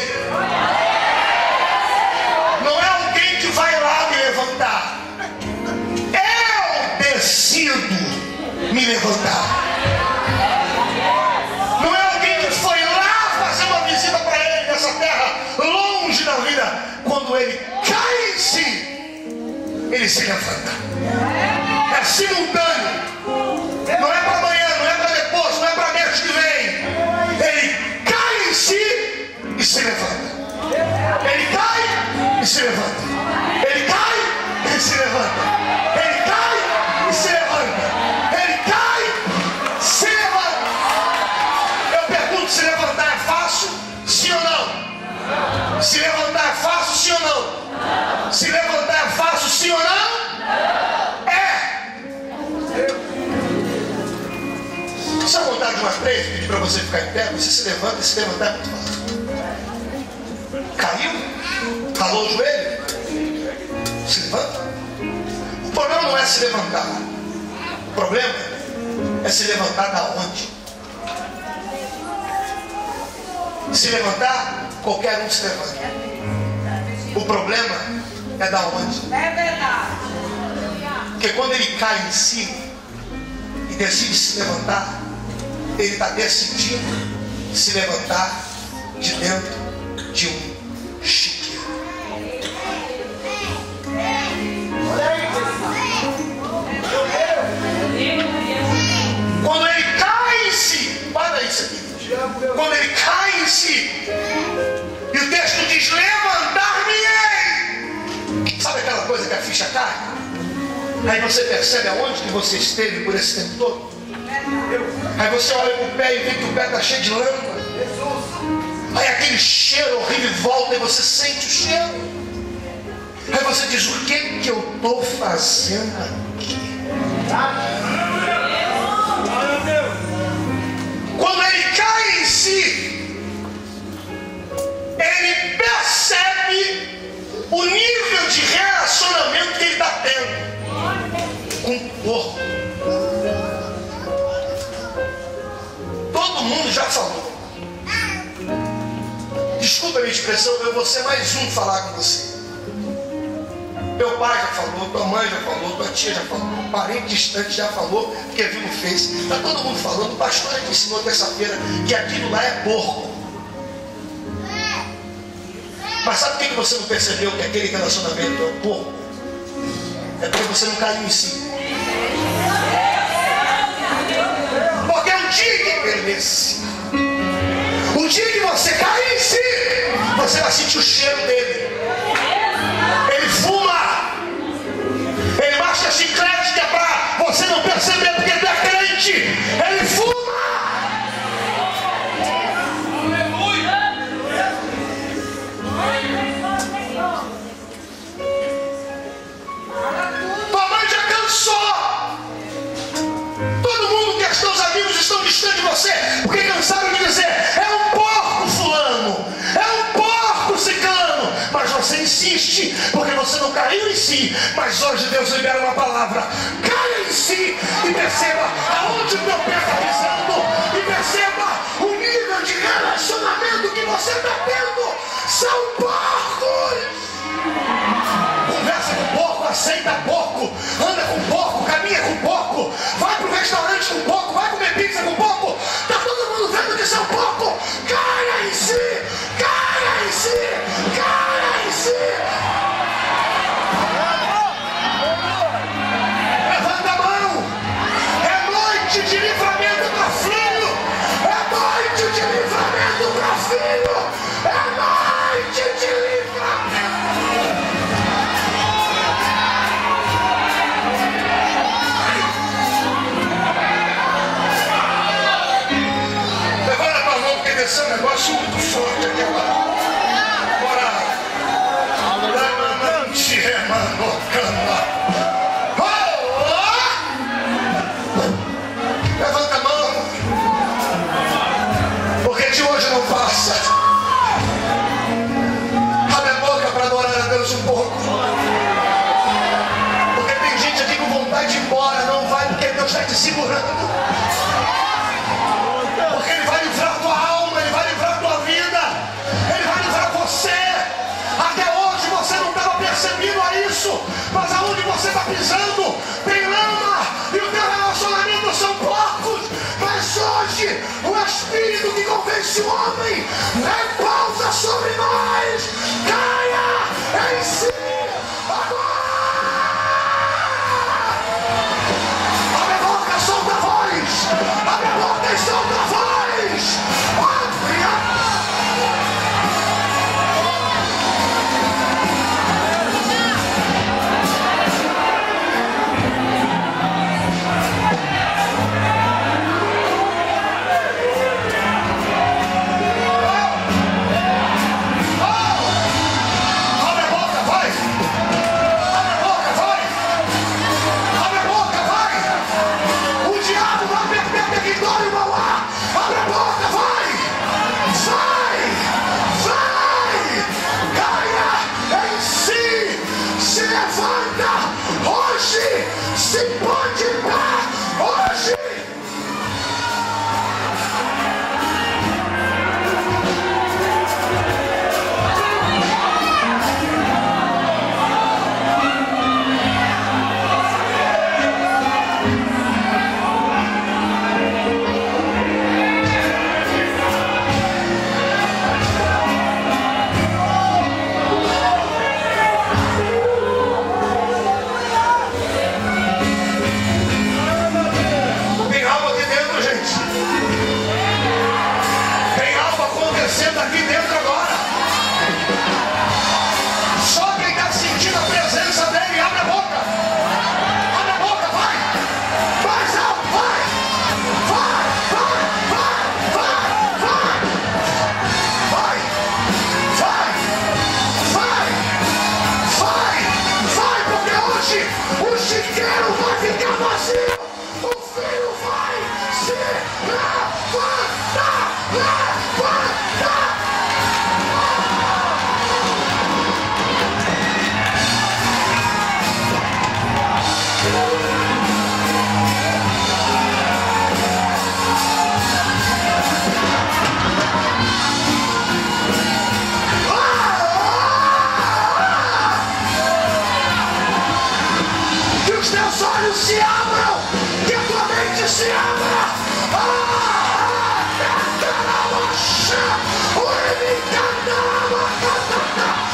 J: Não é alguém que vai lá me levantar. Eu decido me levantar. Não é alguém que foi lá fazer uma visita para ele nessa terra, longe da vida. ele se levanta. É simultâneo. Não é para amanhã, não é para depois, não é para mês que vem. Ele cai em si e se levanta. Ele cai e se levanta. Ele cai e se levanta. Ele cai e se levanta. Ele cai e se levanta. Eu pergunto, se levantar é fácil? Sim ou não? Se levantar é fácil? Sim ou não? Se levantar é fácil? Sim ou não? É. Se eu contar de umas três, pedir para você ficar em pé, você se levanta e se levantar é muito fácil. Caiu? Ralou o joelho? Se levanta. O problema não é se levantar. O problema é se levantar da onde? Se levantar, qualquer um se levanta. O problema é da onde?
C: É verdade.
J: Porque quando ele cai em si e decide se levantar, ele está decidindo se levantar de dentro de um chiqueiro. Quando ele cai em si, para isso aqui. Quando ele cai em si, e o texto diz: levantar-me-ei. Sabe aquela coisa que a ficha cai? Aí você percebe aonde que você esteve por esse tempo todo? Aí você olha para o pé e vê que o pé está cheio de lama. Aí aquele cheiro horrível volta e você sente o cheiro. Aí você diz: o que que eu estou fazendo aqui? Quando ele cai em si, ele percebe o nível de relacionamento que ele está tendo com o corpo. Todo mundo já falou. Desculpa a minha expressão, eu vou ser mais um falar com você. Teu pai já falou, tua mãe já falou, tua tia já falou, um parente distante já falou, porque viu no Face. Está todo mundo falando. O pastor já te ensinou terça-feira que aquilo lá é porco. Mas sabe por que você não percebeu que aquele relacionamento é um porco? É porque você não caiu em si. Porque o dia que permite, o dia que você cair em si, você vai sentir o cheiro dele. Ele fuma. Ele baixa chiclete que é para você não perceber porque ele é crente. Ele fuma. Tua mãe já cansou. Todo mundo que os teus amigos estão distantes de você porque cansaram de dizer: é um porco fulano, é um porco ciclano. Mas você insiste porque você não caiu em si. Mas hoje Deus libera uma palavra: caia em si e perceba aonde o teu pé está pisando, e perceba o nível de relacionamento que você está tendo. São porcos. Conversa com porco, aceita porco, anda com porco, caminha com porco, vai para o restaurante com porco, vai comer pizza com porco. Está todo mundo vendo que são porco. Caia em si, caia em si, caia em si. Levanta a mão. É noite de livramento para filho. É noite de livramento para filho. É noite de livramento. Levanta tua mão porque desceu um negócio muito forte aqui agora. Bora. Levanta a mão. Porque de hoje não passa. Abre a boca para adorar a Deus um pouco. Porque tem gente aqui com vontade de ir embora. Não vai porque Deus está te segurando. Porque Ele vai livrar tua alma. Ele vai livrar tua vida. Ele vai livrar você. Até hoje você não estava percebendo a isso. Mas aonde você está pisando tem lama. E o teu relacionamento são porcos. Mas hoje o Espírito que convence o homem repousa sobre nós. Caia em si agora.
I: se abram, que a tua mente se abra. Ah, Cataramaxa, Uribicanamacatata.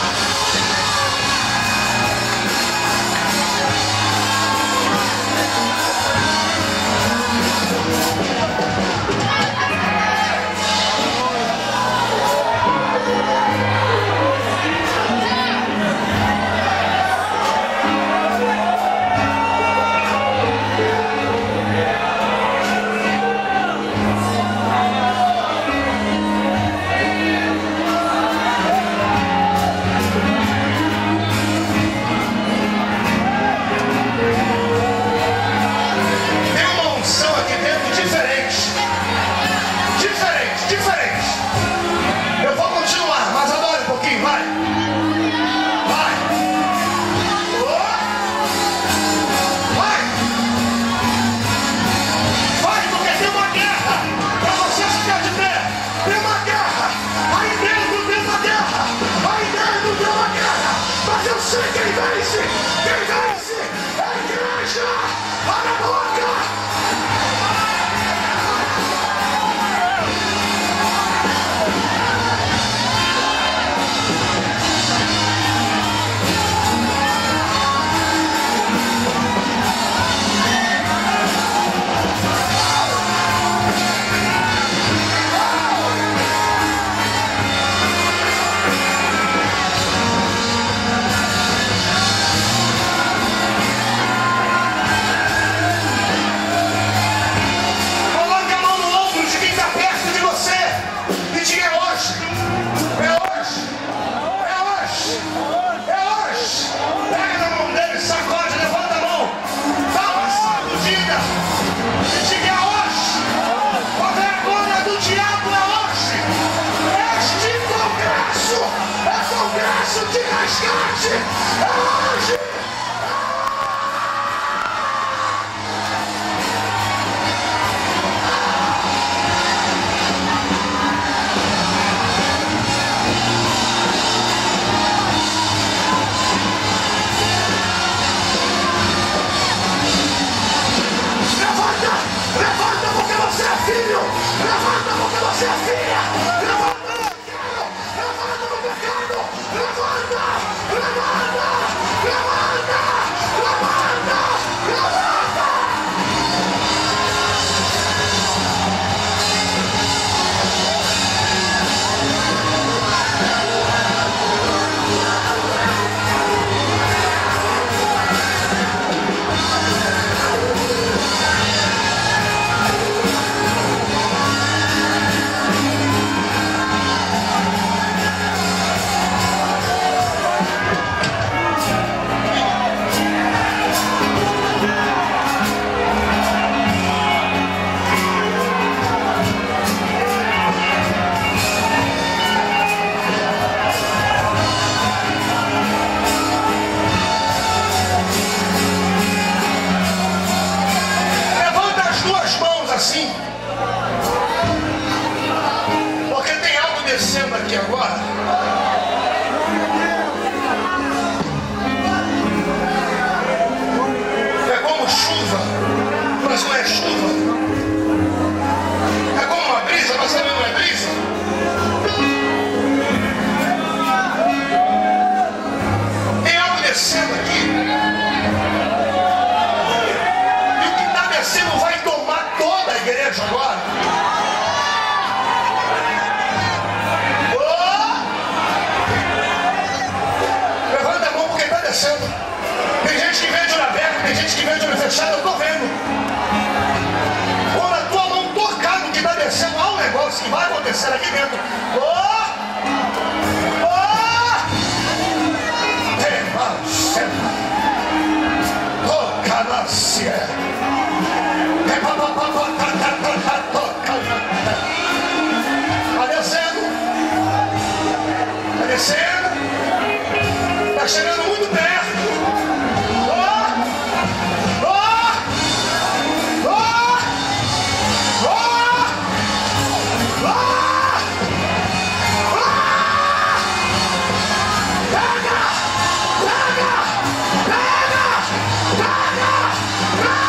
I: Pega! Pega! Pega!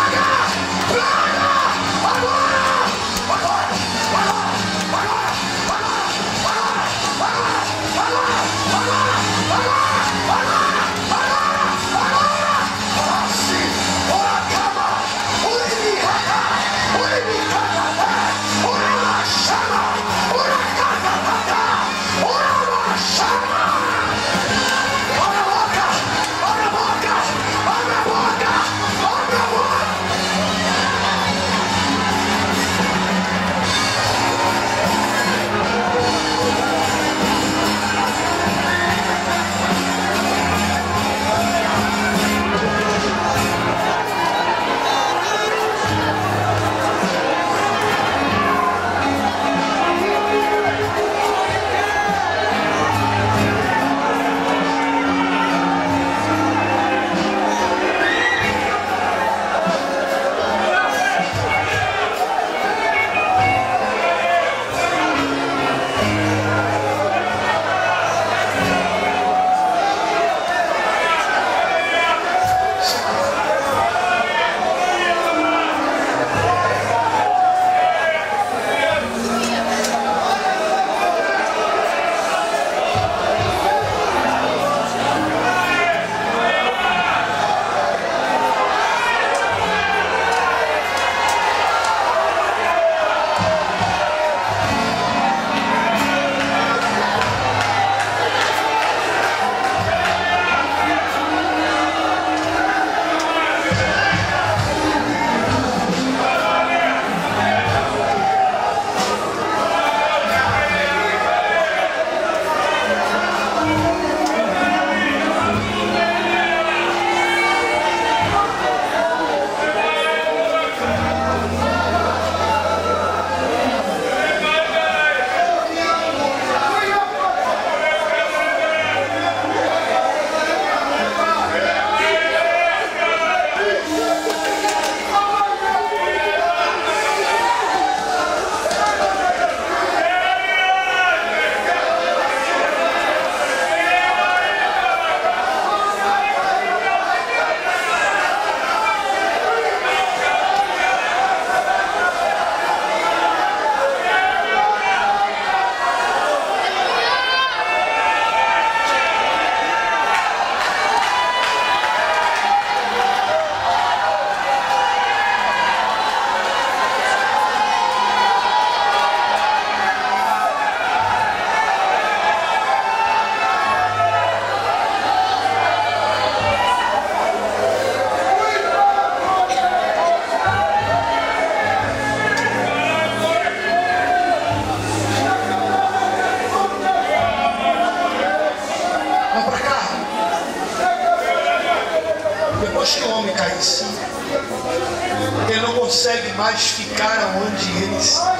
J: consegue mais ficar onde ele está.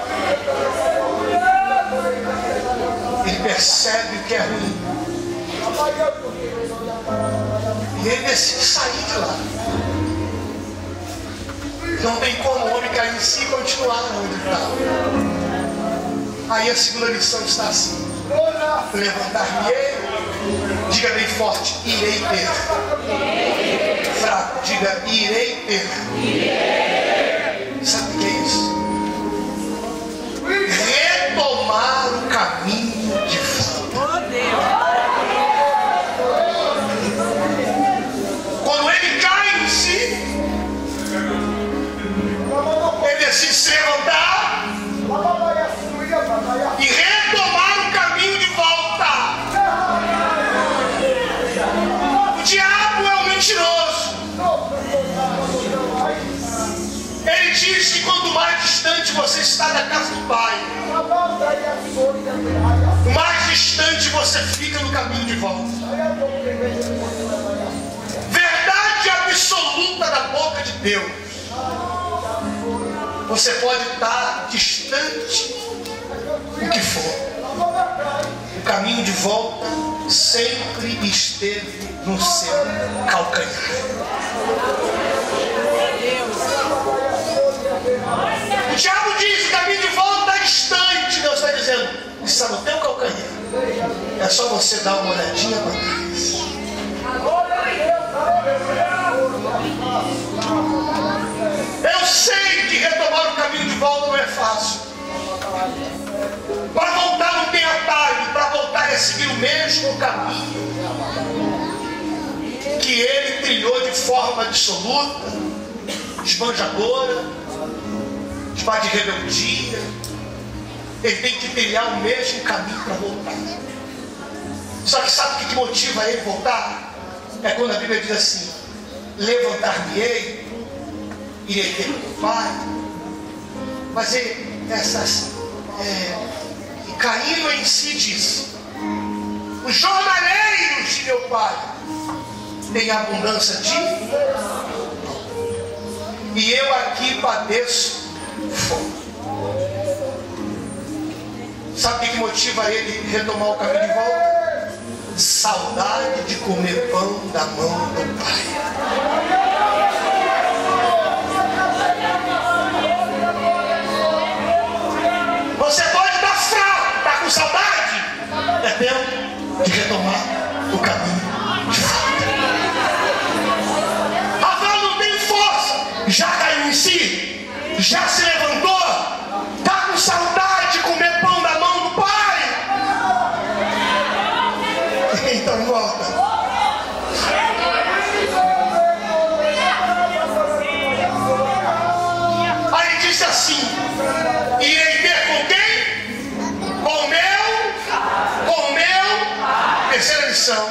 J: Ele percebe o que é ruim. E ele decide sair de lá. Não tem como o homem cair em si e continuar onde está. Aí a segunda lição está assim: levantar-me-ei, diga bem forte, irei ter. Fraco, diga, irei ter. Sabe o que é isso? Retomar o caminho de volta. Quando ele cai em si, ele decide se levantar e retomar o caminho de volta. O diabo é um mentiroso. Ele diz que quanto mais distante você está da casa do Pai, mais distante você fica no caminho de volta. Verdade absoluta da boca de Deus. Você pode estar distante o que for. O caminho de volta sempre esteve no seu calcanhar. O diabo diz: o caminho de volta está distante. Deus está dizendo: está no teu calcanhar. É só você dar uma olhadinha para trás. Eu sei que retomar o caminho de volta não é fácil. Para voltar não tem atalho. Para voltar é seguir o mesmo caminho que ele trilhou de forma absoluta, esbanjadora, de rebeldia. Ele tem que trilhar o mesmo caminho para voltar. Só que sabe o que motiva ele voltar? É quando a Bíblia diz assim: levantar-me-ei, irei ter com o Pai. Mas ele, essas, é, caindo em si, diz: os jornaleiros de meu Pai têm abundância de, e eu aqui padeço fome. Sabe o que motiva ele a retomar o caminho de volta? Saudade de comer pão da mão do Pai. Você pode estar fraco, estar com saudade. É tempo de retomar o caminho de volta. Rafael não tem força, já caiu em si, já se levantou, está com saudade de comer pão da mão do Pai. Então volta. Aí ele disse assim: irei ter com quem? Com o meu, com o meu. Terceira lição: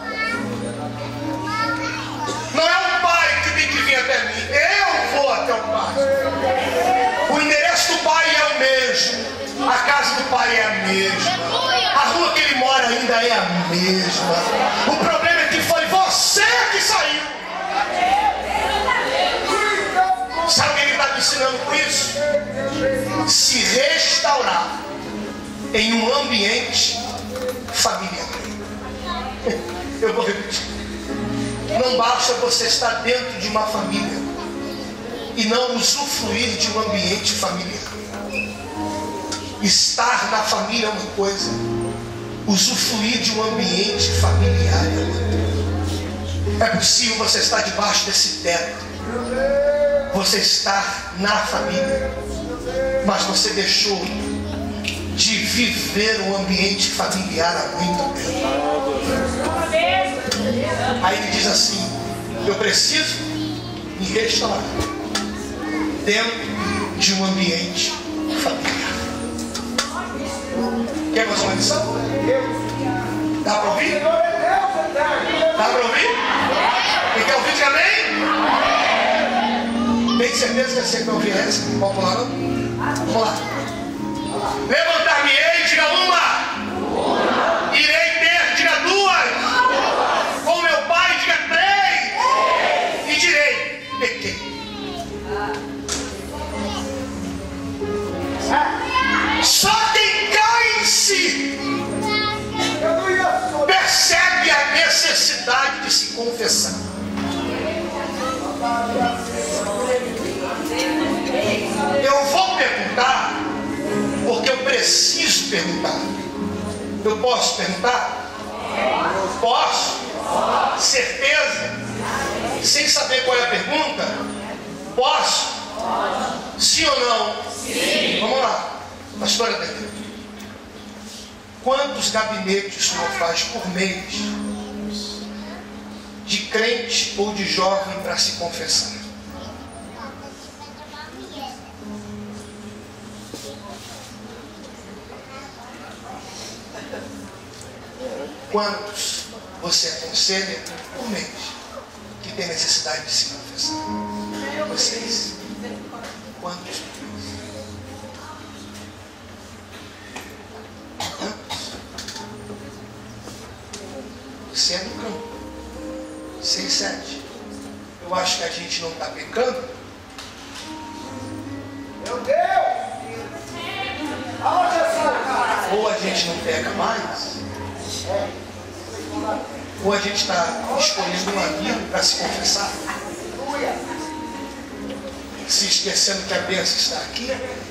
J: não é o Pai que tem que vir até mim, eu vou até o Pai. O endereço do Pai é o mesmo, a casa do Pai é a mesma, a rua que ele mora ainda é a mesma. O problema é que foi você que saiu. Sabe o que ele está me ensinando com isso? Se restaurar em um ambiente familiar. Eu vou repetir. Não basta você estar dentro de uma família e não usufruir de um ambiente familiar. Estar na família é uma coisa, usufruir de um ambiente familiar é outra. É possível você estar debaixo desse teto, você estar na família, mas você deixou de viver um ambiente familiar há muito tempo. Aí ele diz assim: eu preciso me restaurar dentro de um ambiente familiar. Quer mais uma lição? Dá para ouvir? Dá para ouvir? Quem quer ouvir também? Tem certeza que você quer ouvir essa? Vamos pular, não? Vamos lá. Levantar-me-ei, diga uma. Irei ter, diga duas. Com meu Pai, diga três. E direi: pequei. Só quem cai em si percebe a necessidade de se confessar. Eu vou perguntar porque eu preciso perguntar. Eu posso perguntar? Posso? Certeza? Sem saber qual é a pergunta? Posso? Sim ou não? Sim. Vamos lá. Pastora Daniela. Quantos gabinetes o senhor faz por mês de crente ou de jovem para se confessar? Quantos você aconselha por mês que tem necessidade de se confessar? Vocês? Quantos? Quantos? Você é do campo. Seis, sete. Eu acho que a gente não está pecando. Meu Deus! Ou a gente não peca mais, ou a gente está escolhendo um amigo para se confessar, se esquecendo que a bênção está aqui.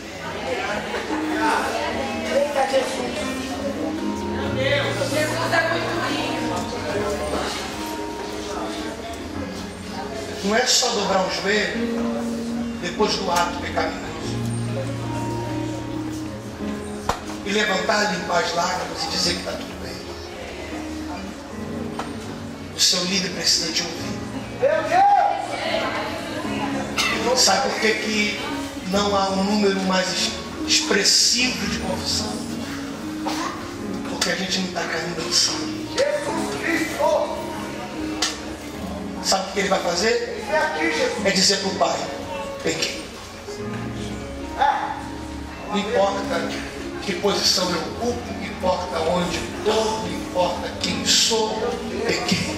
J: Não é só dobrar o joelho depois do ato pecaminoso e levantar, limpar as lágrimas e dizer que está tudo bem. O seu líder precisa te ouvir. Sabe por que que não há um número mais expressivo de confissão? Porque a gente não está caindo em si. Sabe o que ele vai fazer? É dizer para o pai: pequei. Não importa que posição eu ocupo, não importa onde estou, não importa quem sou, pequei.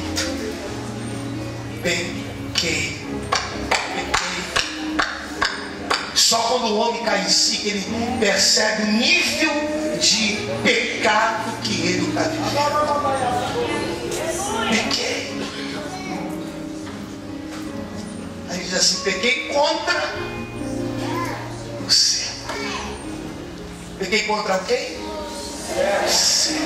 J: Pequei. Pequei. Só quando o homem cai em si que ele percebe o nível de pecado que ele está vivendo. Pequei. Aí diz assim: pequei contra o céu. Pequei contra quem? O céu.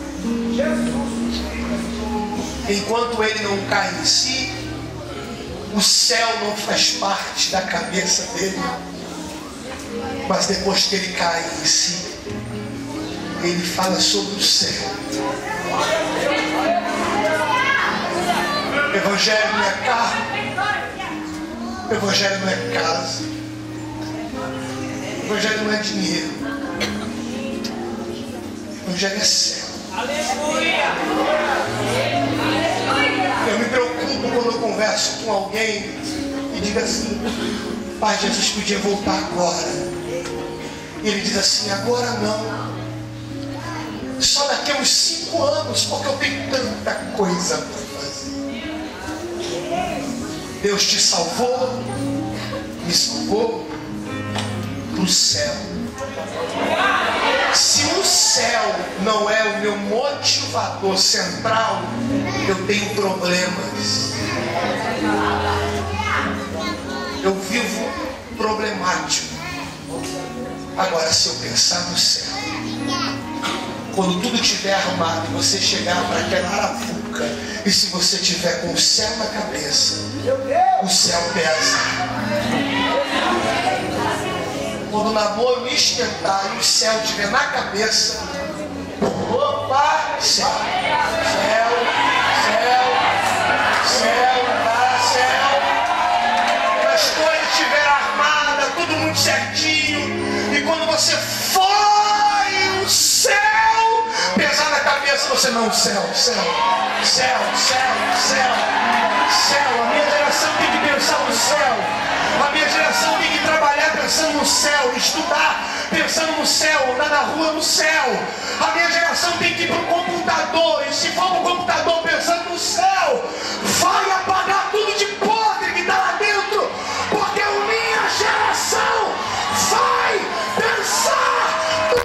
J: Enquanto ele não cai em si, o céu não faz parte da cabeça dele. Mas depois que ele cai em si, ele fala sobre o céu. Evangelho não é carro. Evangelho não é casa. Evangelho não é dinheiro. Evangelho é céu. Eu me preocupo quando eu converso com alguém e digo assim: Pai, Jesus podia voltar agora. E ele diz assim: agora não. Só daqui a uns cinco anos, porque eu tenho tanta coisa para fazer. Deus te salvou, me salvou para o céu. Se o céu não é o meu motivador central, eu tenho problemas. Eu vivo problemático. Agora, se eu pensar no céu, quando tudo estiver arrumado e você chegar para aquela arapuca, e se você tiver com o céu na cabeça, o céu pesa. Quando o namoro esquentar e o céu estiver na cabeça, opa, céu, céu, céu, céu, tá, céu. Quando as coisas estiverem armadas, tudo muito certinho, e quando você for e o céu pesar na cabeça, você não, céu, céu, céu, céu, céu, céu. A minha geração tem que pensar no céu. A minha geração tem que trabalhar pensando no céu, estudar pensando no céu, andar na rua no céu. A minha geração tem que ir para o computador, e se for para o computador pensando no céu, vai apagar tudo de podre que está lá dentro, porque a minha geração vai pensar no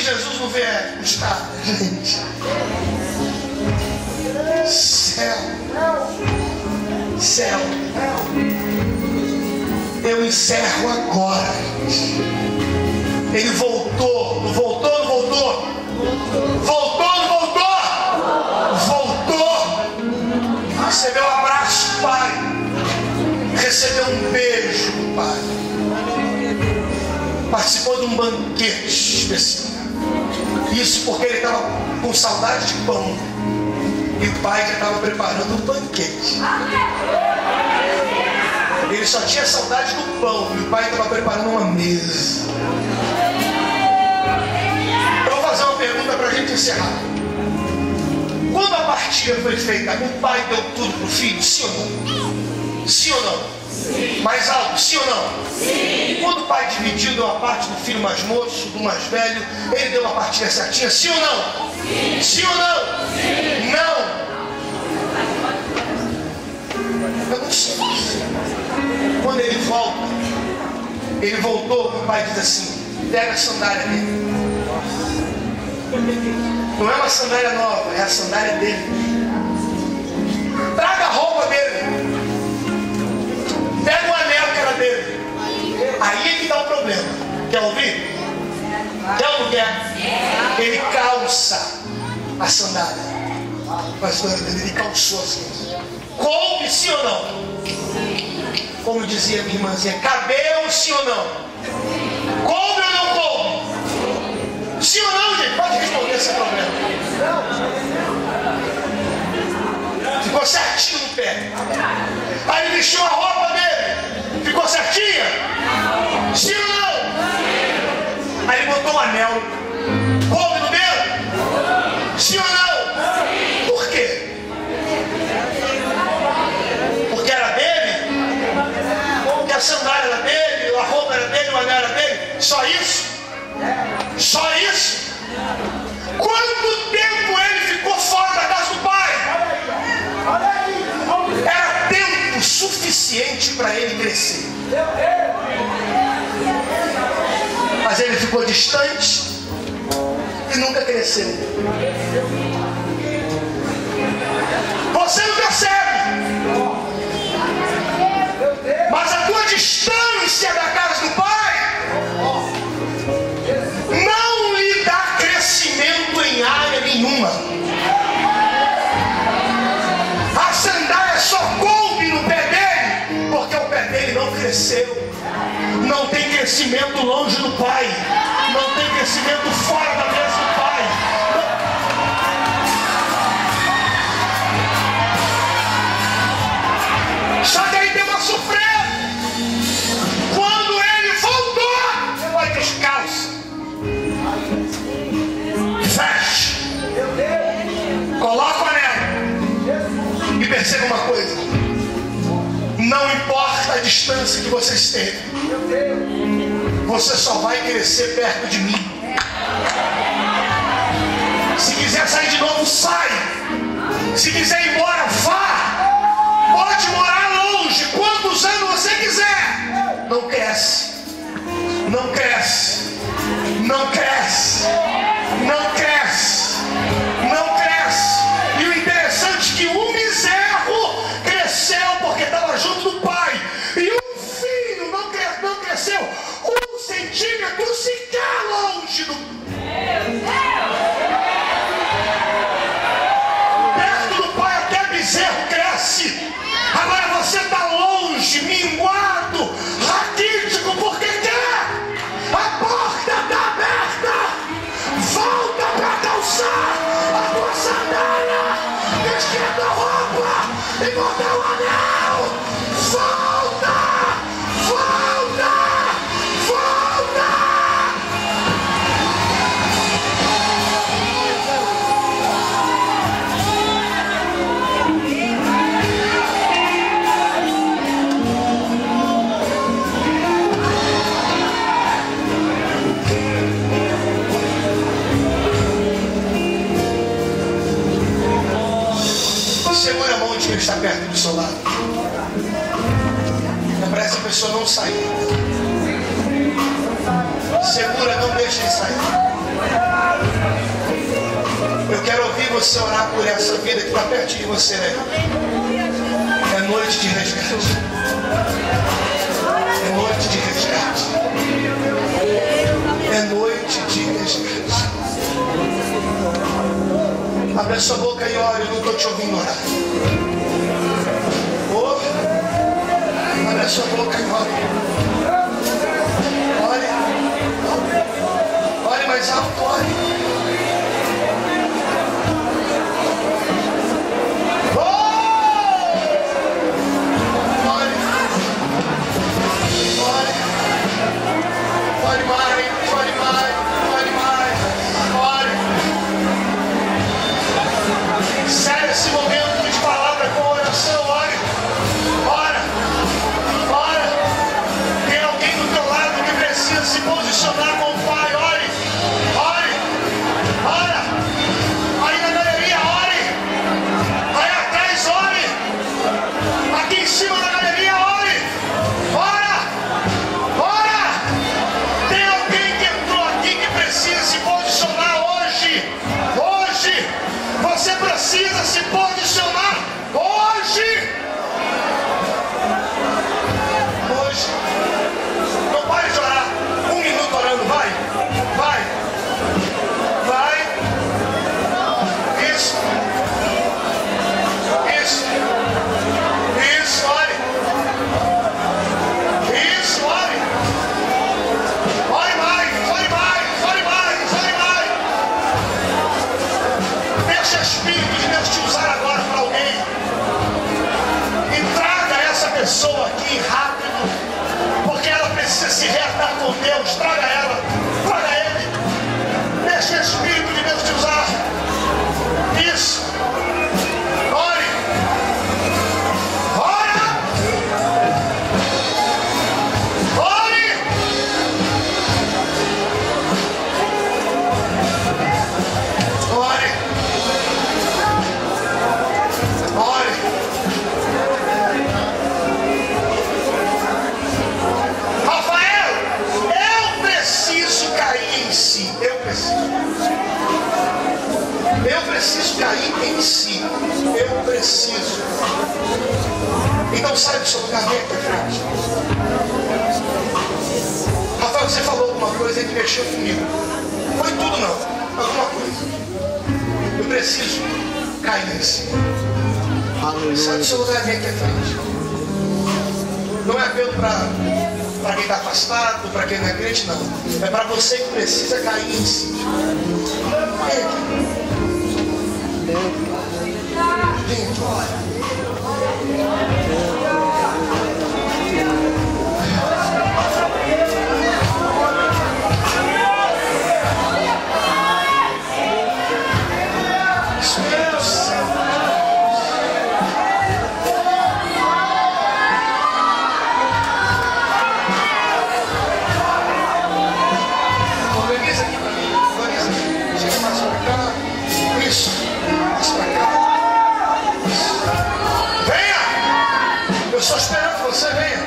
J: se Jesus não vier buscar a gente. Céu. Céu. Eu encerro agora. Ele voltou. Não voltou, não voltou? Voltou, não voltou? Voltou. Recebeu um abraço do Pai. Recebeu um beijo do Pai. Participou de um banquete especial. Isso porque ele estava com saudade de pão. E o Pai já estava preparando um banquete. Ele só tinha saudade do pão. E o Pai estava preparando uma mesa. Eu vou fazer uma pergunta para a gente encerrar. Quando a partilha foi feita, o Pai deu tudo para o filho? Sim ou não? Sim ou não? Sim. Mais alto, sim ou não? Sim. E quando o Pai dividiu, deu a parte do filho mais moço, do mais velho, ele deu a partilha certinha? Sim ou não? Sim, sim ou não? Sim. Não. Eu não sei. Quando ele volta, ele voltou, o Pai diz assim: pega a sandália dele. Não é uma sandália nova, é a sandália dele. Traga a roupa dele. Pega o anel que era dele. Aí é que dá o problema. Quer ouvir? Quer ou não quer? Ele calça a sandália. Pastor, ele calçou assim. Coube, sim ou não? Como dizia minha irmãzinha, cabelo, sim ou não? Coube ou não coube? Sim ou não, gente? Pode responder esse problema. Ficou certinho no pé. Aí ele vestiu a roupa dele. Ficou certinha? Sim ou não? Aí ele botou um anel. Coube no dedo? Sim ou não? Por quê? Porque era dele? Porque a sandália era dele, a roupa era dele, o anel era dele? Só isso? Só isso? Quanto tempo ele ficou fora da casa do Pai? Era tempo suficiente para ele crescer. Mas ele ficou distante e nunca cresceu. Você não percebe, mas a tua distância da casa do Pai não lhe dá crescimento em área nenhuma. A sandália só coube no pé dele porque o pé dele não cresceu. Não tem crescimento longe do Pai. Não tem crescimento fora da mesa do Pai. Só que aí tem uma surpresa. Quando ele voltou, ele vai descalço. Fecha. Coloca o anel. E perceba uma coisa. Não importa a distância que você esteve. Você só vai crescer perto de mim. Se quiser sair de novo, sai. Se quiser ir embora, vá. Pode morar longe, quantos anos você quiser. Não cresce. Não cresce. Não cresce. Não cresce. Não cresce. E o interessante é que um bezerro cresceu porque estava junto do Pai. E um filho não, cre não cresceu um centímetro sequer longe do Pai. Perto do Pai até bezerro cresce. Agora você está longe, minguado, raquítico, porque quer. A porta está aberta. Volta para calçar a tua sandália, vestir a tua roupa e botar o anel. Volta, volta, volta. Segura a mão de quem está perto do seu lado. É para essa pessoa não sair. Segura, não deixe ele sair. você orar por essa vida que está perto de você, né? É noite de resgate. É noite de resgate. É noite de resgate. Abre a sua boca e ore, eu não estou te ouvindo orar. Oh, abre a sua boca e ore. Ore. Ore mais alto, ore. Ore mais, ore mais, ore mais, ore. Sério esse momento de palavra com oração, ore. Ora, ora. Tem alguém do teu lado que precisa se posicionar com o Pai, ore. Ore, ora. Aí na galeria, ore. Aí atrás, ore. Aqui em cima da galeria, ore. Ora, ora. Precisa se posicionar hoje. Hoje. Você precisa se posicionar hoje. Hoje. Não pare de orar. Um minuto orando. Vai. Vai. Vai. Isso. Isso. Isso. Ore. Isso. Ore. Ore mais. Ore mais. Deixa o Espírito de Deus te usar agora para alguém. E traga essa pessoa aqui rápido, porque ela precisa se reatar com Deus. Traga ela, traga ele. Deixa o Espírito de Deus te usar. Isso. Ore. Ora. Ore. Ore. Ore. Rafael, eu preciso cair em si. Eu preciso. Eu preciso cair em si. Eu preciso. Então sai do seu lugar, vem aqui à frente. Rafael, você falou alguma coisa que mexeu comigo. Foi tudo não. Alguma coisa. Eu preciso cair em si. Sai do seu lugar e vem aqui à frente. Não é apelo para quem está afastado, para quem não é crente, não. É para você que precisa cair em si. Vem aqui. Vem aqui. Estou esperando que você venha.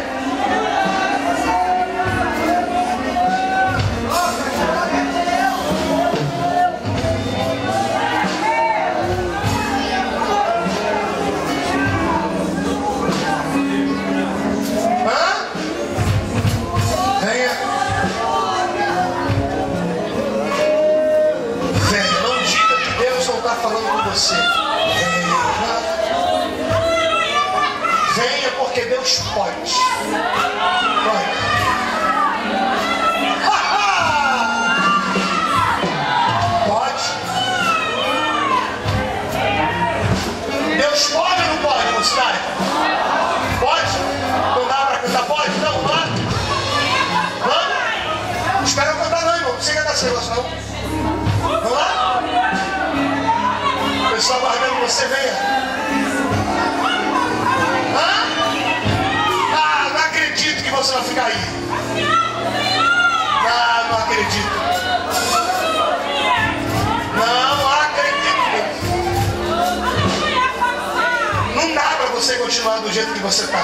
J: Hã? Venha. Venha. Não diga que Deus não está falando com você. Venha porque Deus pode. Pode. Pode. Deus pode ou não pode, mocidade? Pode? Não dá pra cantar? Pode? Não, vamos lá. Vamos? Não espera eu cantar não, irmão. Não precisa cantar esse negócio não. Vamos lá? O pessoal aguardando você, venha. Que você vai ficar aí. Não, não acredito. Não acredito. Não dá pra você continuar do jeito que você está.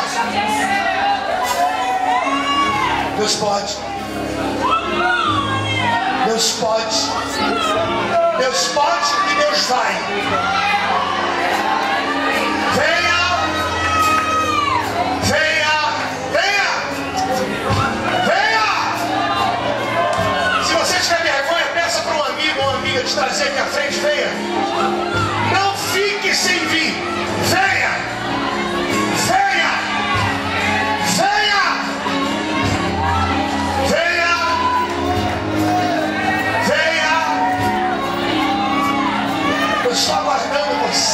J: Deus pode. Deus pode. Deus pode e Deus vai. Venha, venha, venha, venha. Se você tiver vergonha, peça para um amigo ou uma amiga te trazer aqui à frente, venha. Não fique sem vir. Venha, venha, venha, venha, venha. Eu estou aguardando você.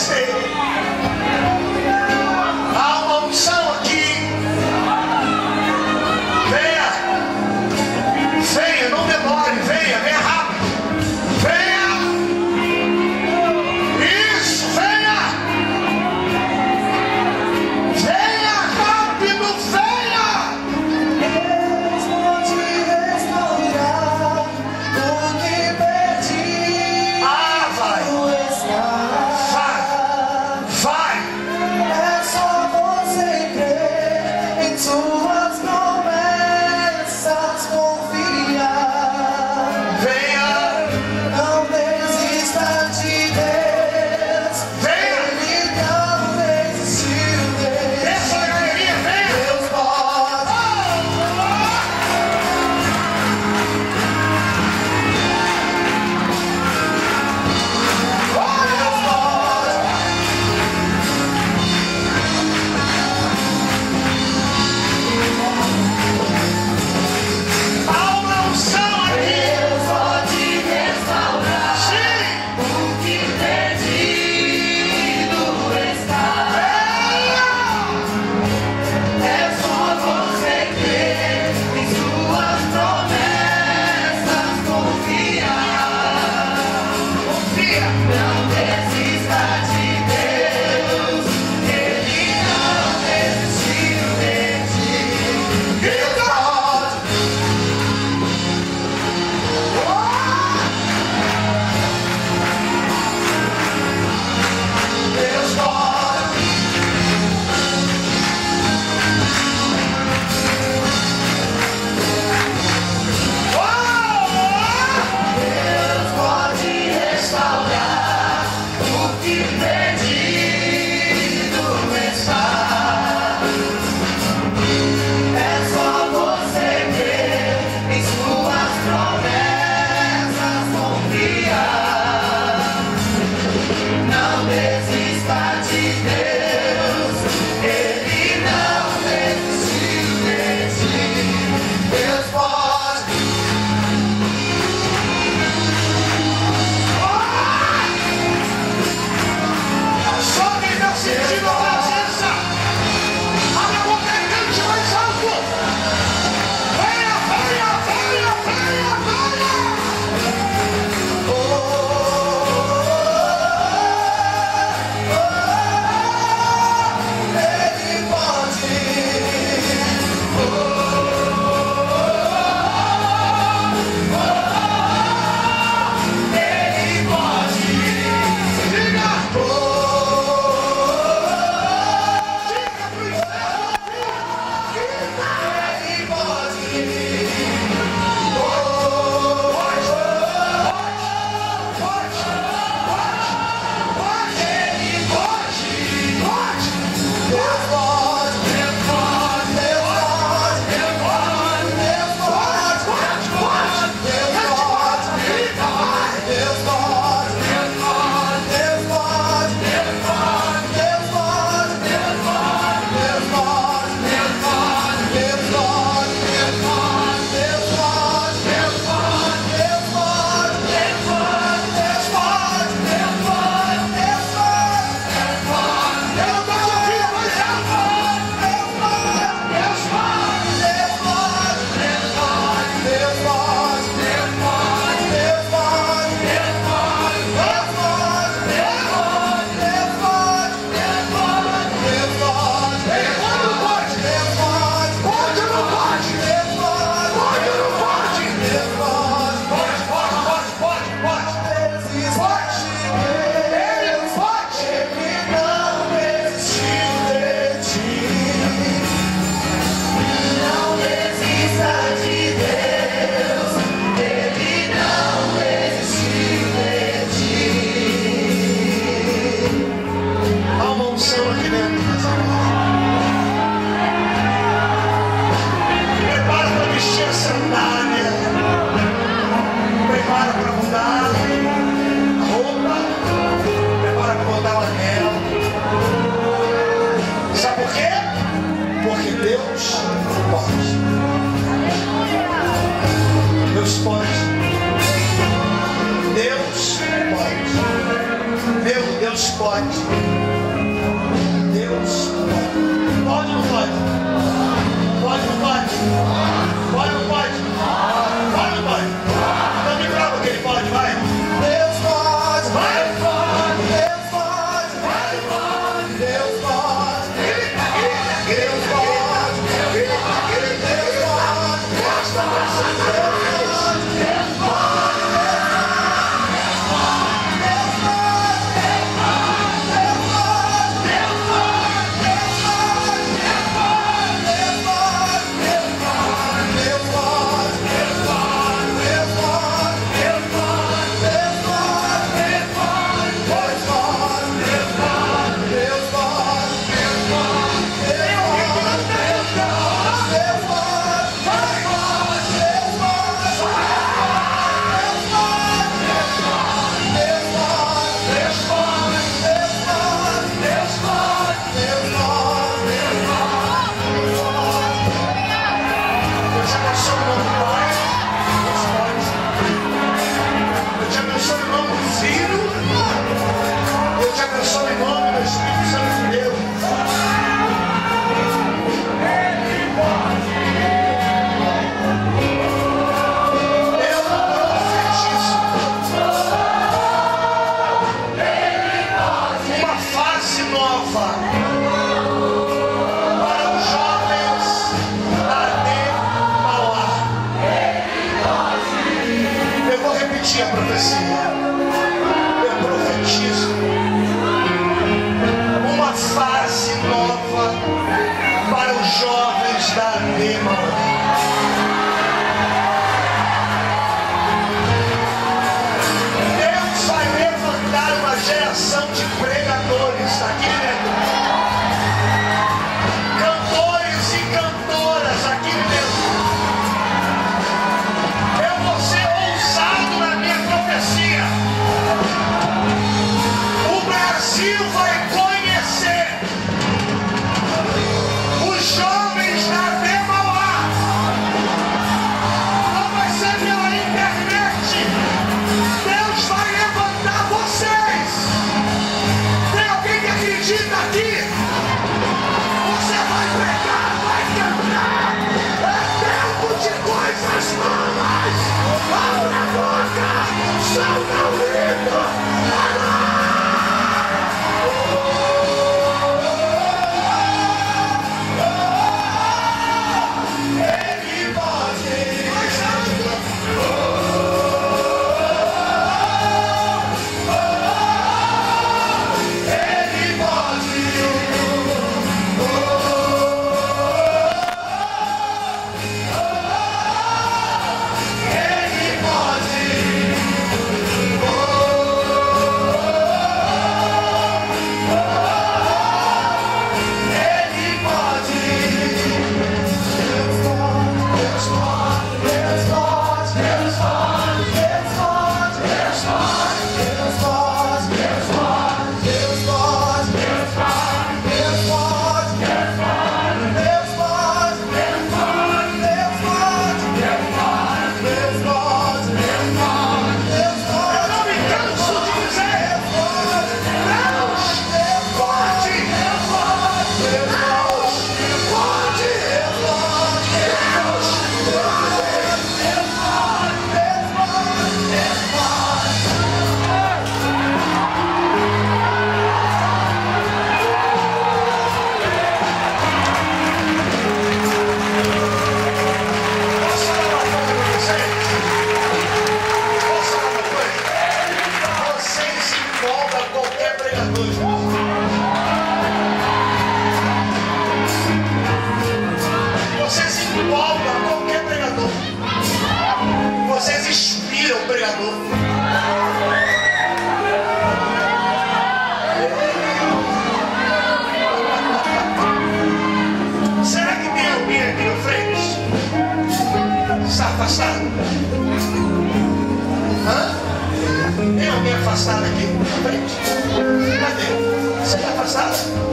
J: afastado aqui na frente? Cadê? Você está afastado?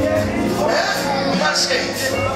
J: É? Mas quem?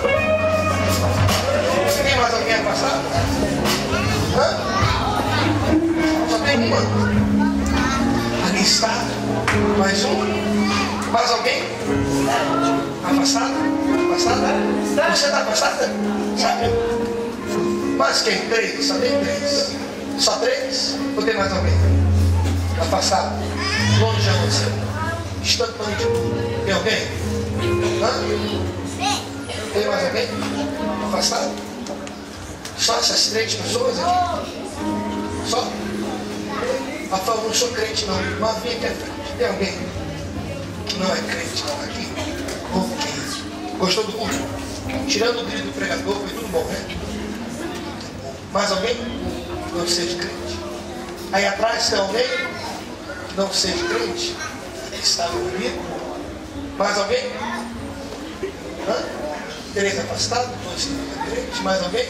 J: Tem mais alguém afastado? Hã? Só tem uma. Ali está. Mais um. Mais alguém? Afastado? Afastado? Você está afastada? Sabe? Mas quem? Três. Só tem três. Só três? Ou tem mais alguém? Afastado. Longe de você. Distante. Tem alguém? Hã? Tem mais alguém? Afastado? Só essas três pessoas aqui? Só? Rafael, não sou crente não. Mas vem aqui à frente. Tem alguém que não é crente não aqui? Ok. Gostou do culto? Tirando o grito do pregador, foi tudo bom, né? Mais alguém? Não seja crente. Aí atrás tem alguém? Não seja crente. Está no ouvido. Mais alguém? Hã? Três afastados, dois crentes. Mais alguém?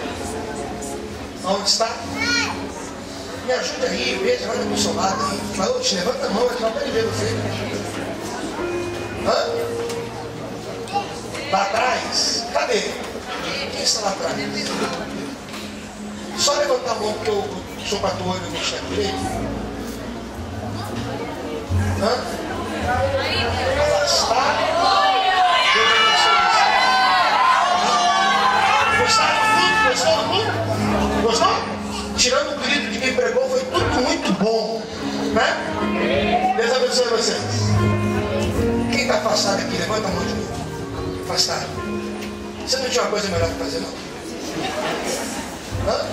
J: Onde está? Me ajude aí, veja, olha do seu lado aí. Mas, levanta a mão, aqui não pode ver você. Hã? Lá atrás? Cadê? Quem está lá atrás? Só levantar a mão porque eu sou pastor e eu vou chegar direito. Hã? Afastado. Gostaram do culto? Gostou do culto? Gostou? Tirando o grito de quem pregou, foi tudo muito bom. Né? Deus abençoe vocês. Quem está afastado aqui? Levanta a mão de novo. Afastado. Você não tinha uma coisa melhor para fazer, não? Hã?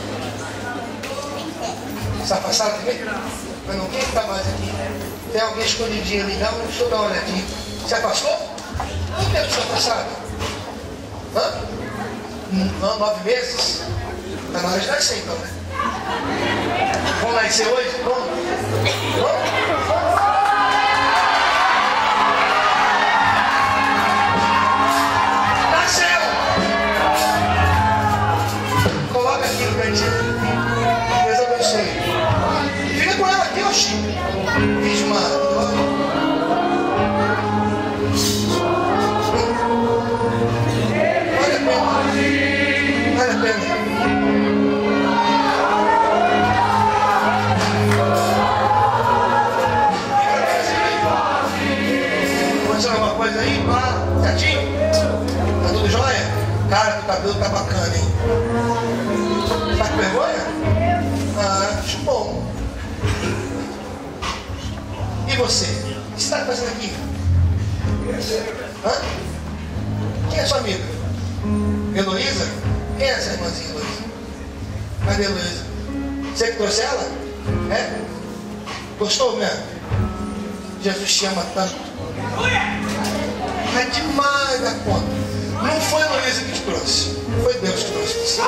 J: Está afastado também? Mas não, quem está mais aqui? Tem alguém escondidinho ali? Não, deixa eu dar uma olhadinha. Se afastou? Quanto tempo você afastado? Hã? Não, nove meses? Está na hora de nascer então, né? Vamos nascer hoje? Vamos? Vamos? Nasceu! Coloca aqui no cantinho. Deus abençoe. Fica com ela aqui, oxi. Fiz uma. Vale a pena. Vale a pena. Alguma coisa aí? Ah, certinho? Tá tudo jóia? Cara, o cabelo tá bacana, hein? Tá com vergonha? Ah, acho bom. E você? O que você tá fazendo aqui? Hã? Quem é sua amiga? Heloísa? Quem é essa irmãzinha Heloísa? Cadê a Heloísa? Você que trouxe ela? É? Gostou mesmo? Jesus te ama tanto. É demais da conta. Não foi a Heloísa que te trouxe. Foi Deus que trouxe você.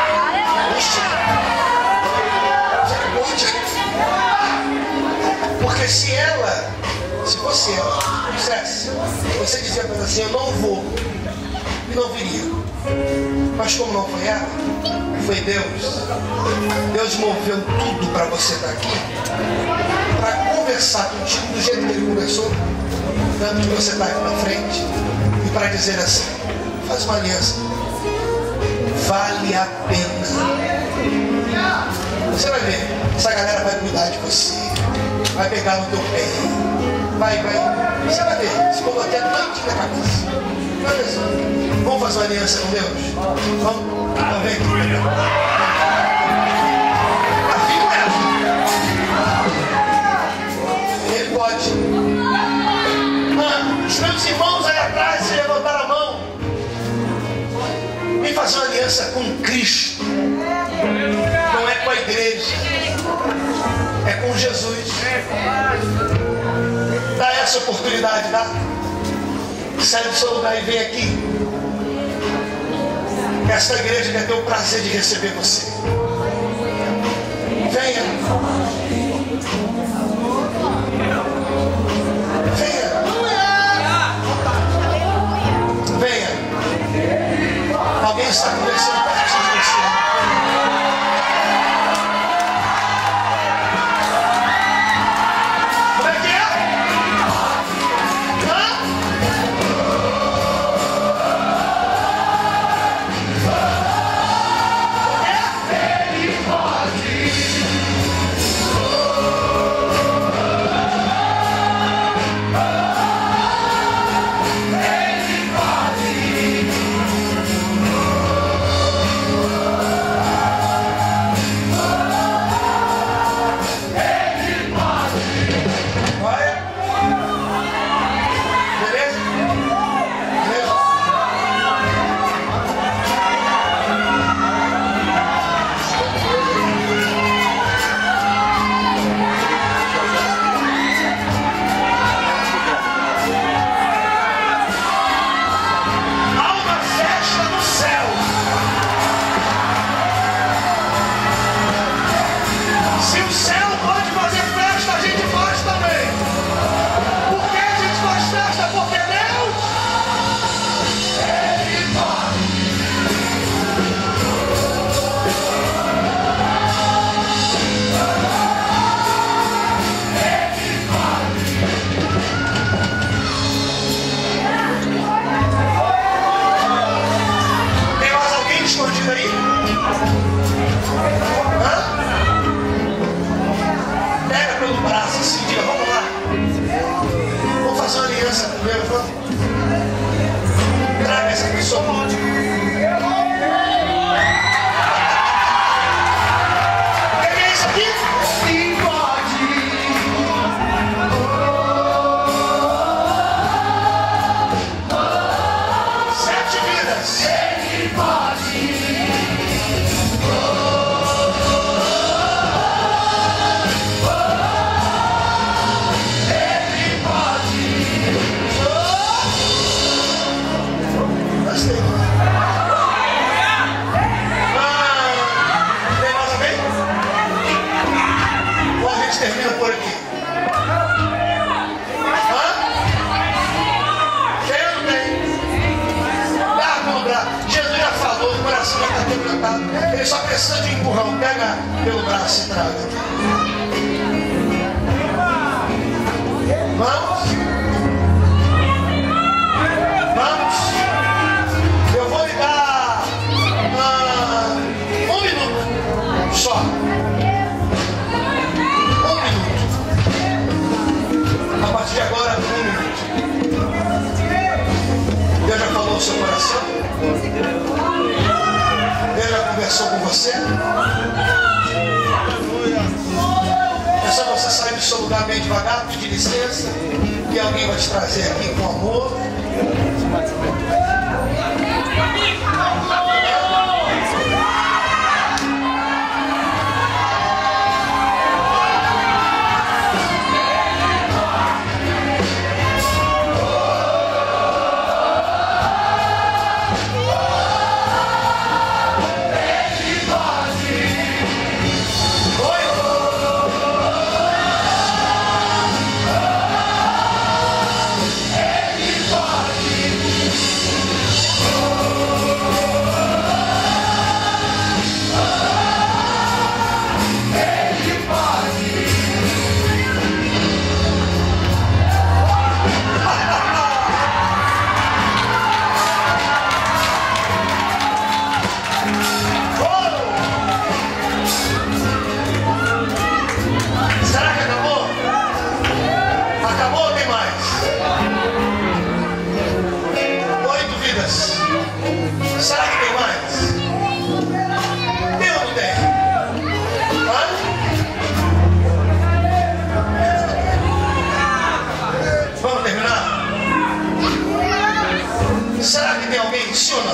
J: Porque se ela, se fosse ela, dissesse, você dizia para ela assim, eu não vou, e não viria. Mas como não foi ela, foi Deus. Deus moveu tudo para você estar aqui, para conversar contigo do jeito que Ele conversou, tanto que você está aqui na frente, e para dizer assim, faz uma aliança, vale a pena. Você vai ver, essa galera vai cuidar de você, vai pegar no teu pé, vai, vai, você vai ver, se colocar até doidinho na cabeça. Olha só, vamos fazer uma aliança com Deus? Vamos? Então vem aqui. Afirma ela. Ele pode. Ah, os meus irmãos aí atrás, se levantaram a mão, vem fazer uma aliança com Cristo. Não é com a igreja, é com Jesus. Dá essa oportunidade, dá. Sai do seu lugar e vem aqui. Esta igreja quer ter o prazer de receber você. Venha. Venha. Venha. Alguém está conversando pertinho de você. Ele só precisa de um empurrão. Pega pelo braço e traga. Vamos? Vamos? Eu vou lhe dar uh, um minuto só. Um minuto. A partir de agora, um minuto. Deus já falou o seu coração? Deus já conversou com você? É só você sair do seu lugar bem devagar, pedir licença, que alguém vai te trazer aqui com amor. Será que tem mais? Tem ou não tem? Hã? Vamos terminar? Será que tem alguém? Sim ou não?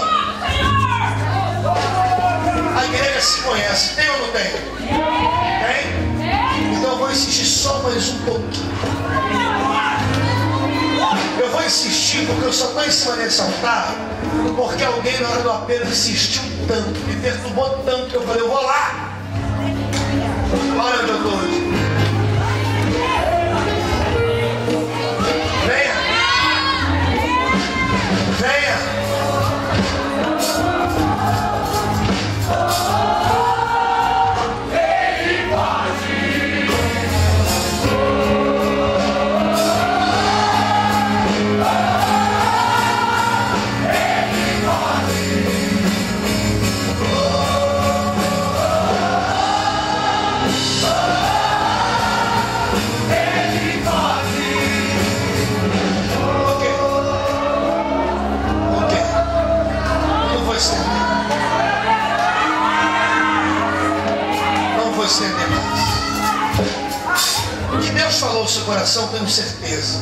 J: A igreja se conhece. Tem ou não tem? Tem? Então eu vou insistir só mais um pouquinho. Eu vou insistir porque eu só estou em cima desse altar porque alguém na hora do apelo insistiu tanto, me perturbou tanto que eu falei, eu vou lá. Olha onde eu estou hoje. Venha. Venha. Estender mais. Que Deus falou no seu coração, tenho certeza.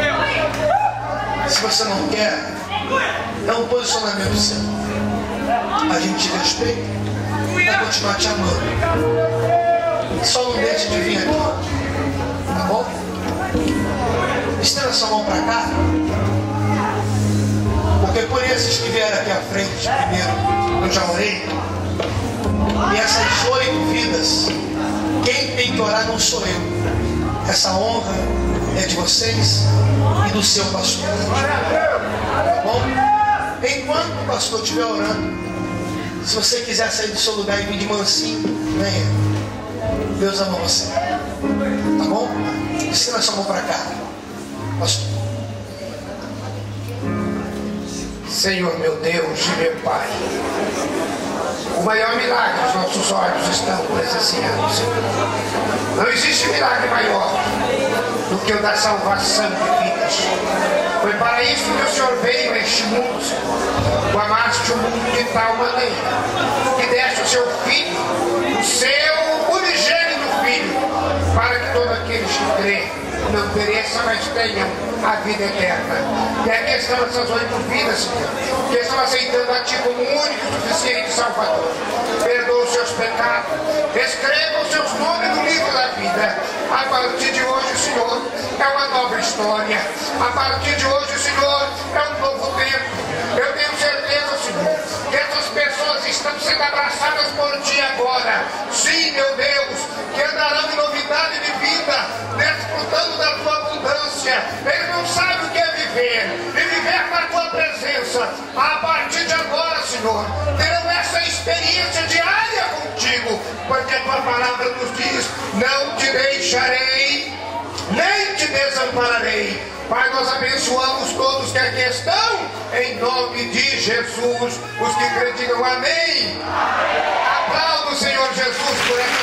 J: Se você não quer, é um posicionamento seu. A gente te respeita, vai continuar te amando. Só não deixe de vir aqui, tá bom? Estenda sua mão para cá, porque por esses que vieram aqui à frente primeiro, eu já orei. E essas oito vidas, quem tem que orar não sou eu. Essa honra é de vocês e do seu pastor. Tá bom? Enquanto o pastor estiver orando, se você quiser sair do seu lugar e vir de mansinho, venha. Deus ama você. Tá bom? Estenda sua mão para cá. Pastor.
K: Senhor meu Deus e meu Pai, o maior milagre os nossos olhos estão presenciando, Senhor. Não existe milagre maior do que o da salvação de vidas. Foi para isso que o Senhor veio a este mundo, Senhor. Tu amaste o mundo de tal maneira que deste o seu Filho, o seu unigênito Filho, para que todos aqueles que crê não pereça, mas tenham a vida eterna. E aqui estão essas oito vidas, Senhor, que estão aceitando a Ti como único e suficiente Salvador. Perdoa os seus pecados, escreva os seus nomes no livro da vida. A partir de hoje, Senhor, é uma nova história. A partir de hoje, Senhor, é um novo tempo. Eu tenho certeza, Senhor, que essas pessoas estão sendo abraçadas por Ti agora. Sim, meu Deus, que andarão em novidade de vida, desfrutando da Tua abundância. Ele não sabe o que é viver, e viver na Tua presença. A partir de agora, Senhor, terão essa experiência diária contigo, porque a tua palavra nos diz: não te deixarei, nem te desampararei. Pai, nós abençoamos todos que aqui estão, em nome de Jesus. Os que creem, digam amém. Aplauda o Senhor Jesus por essa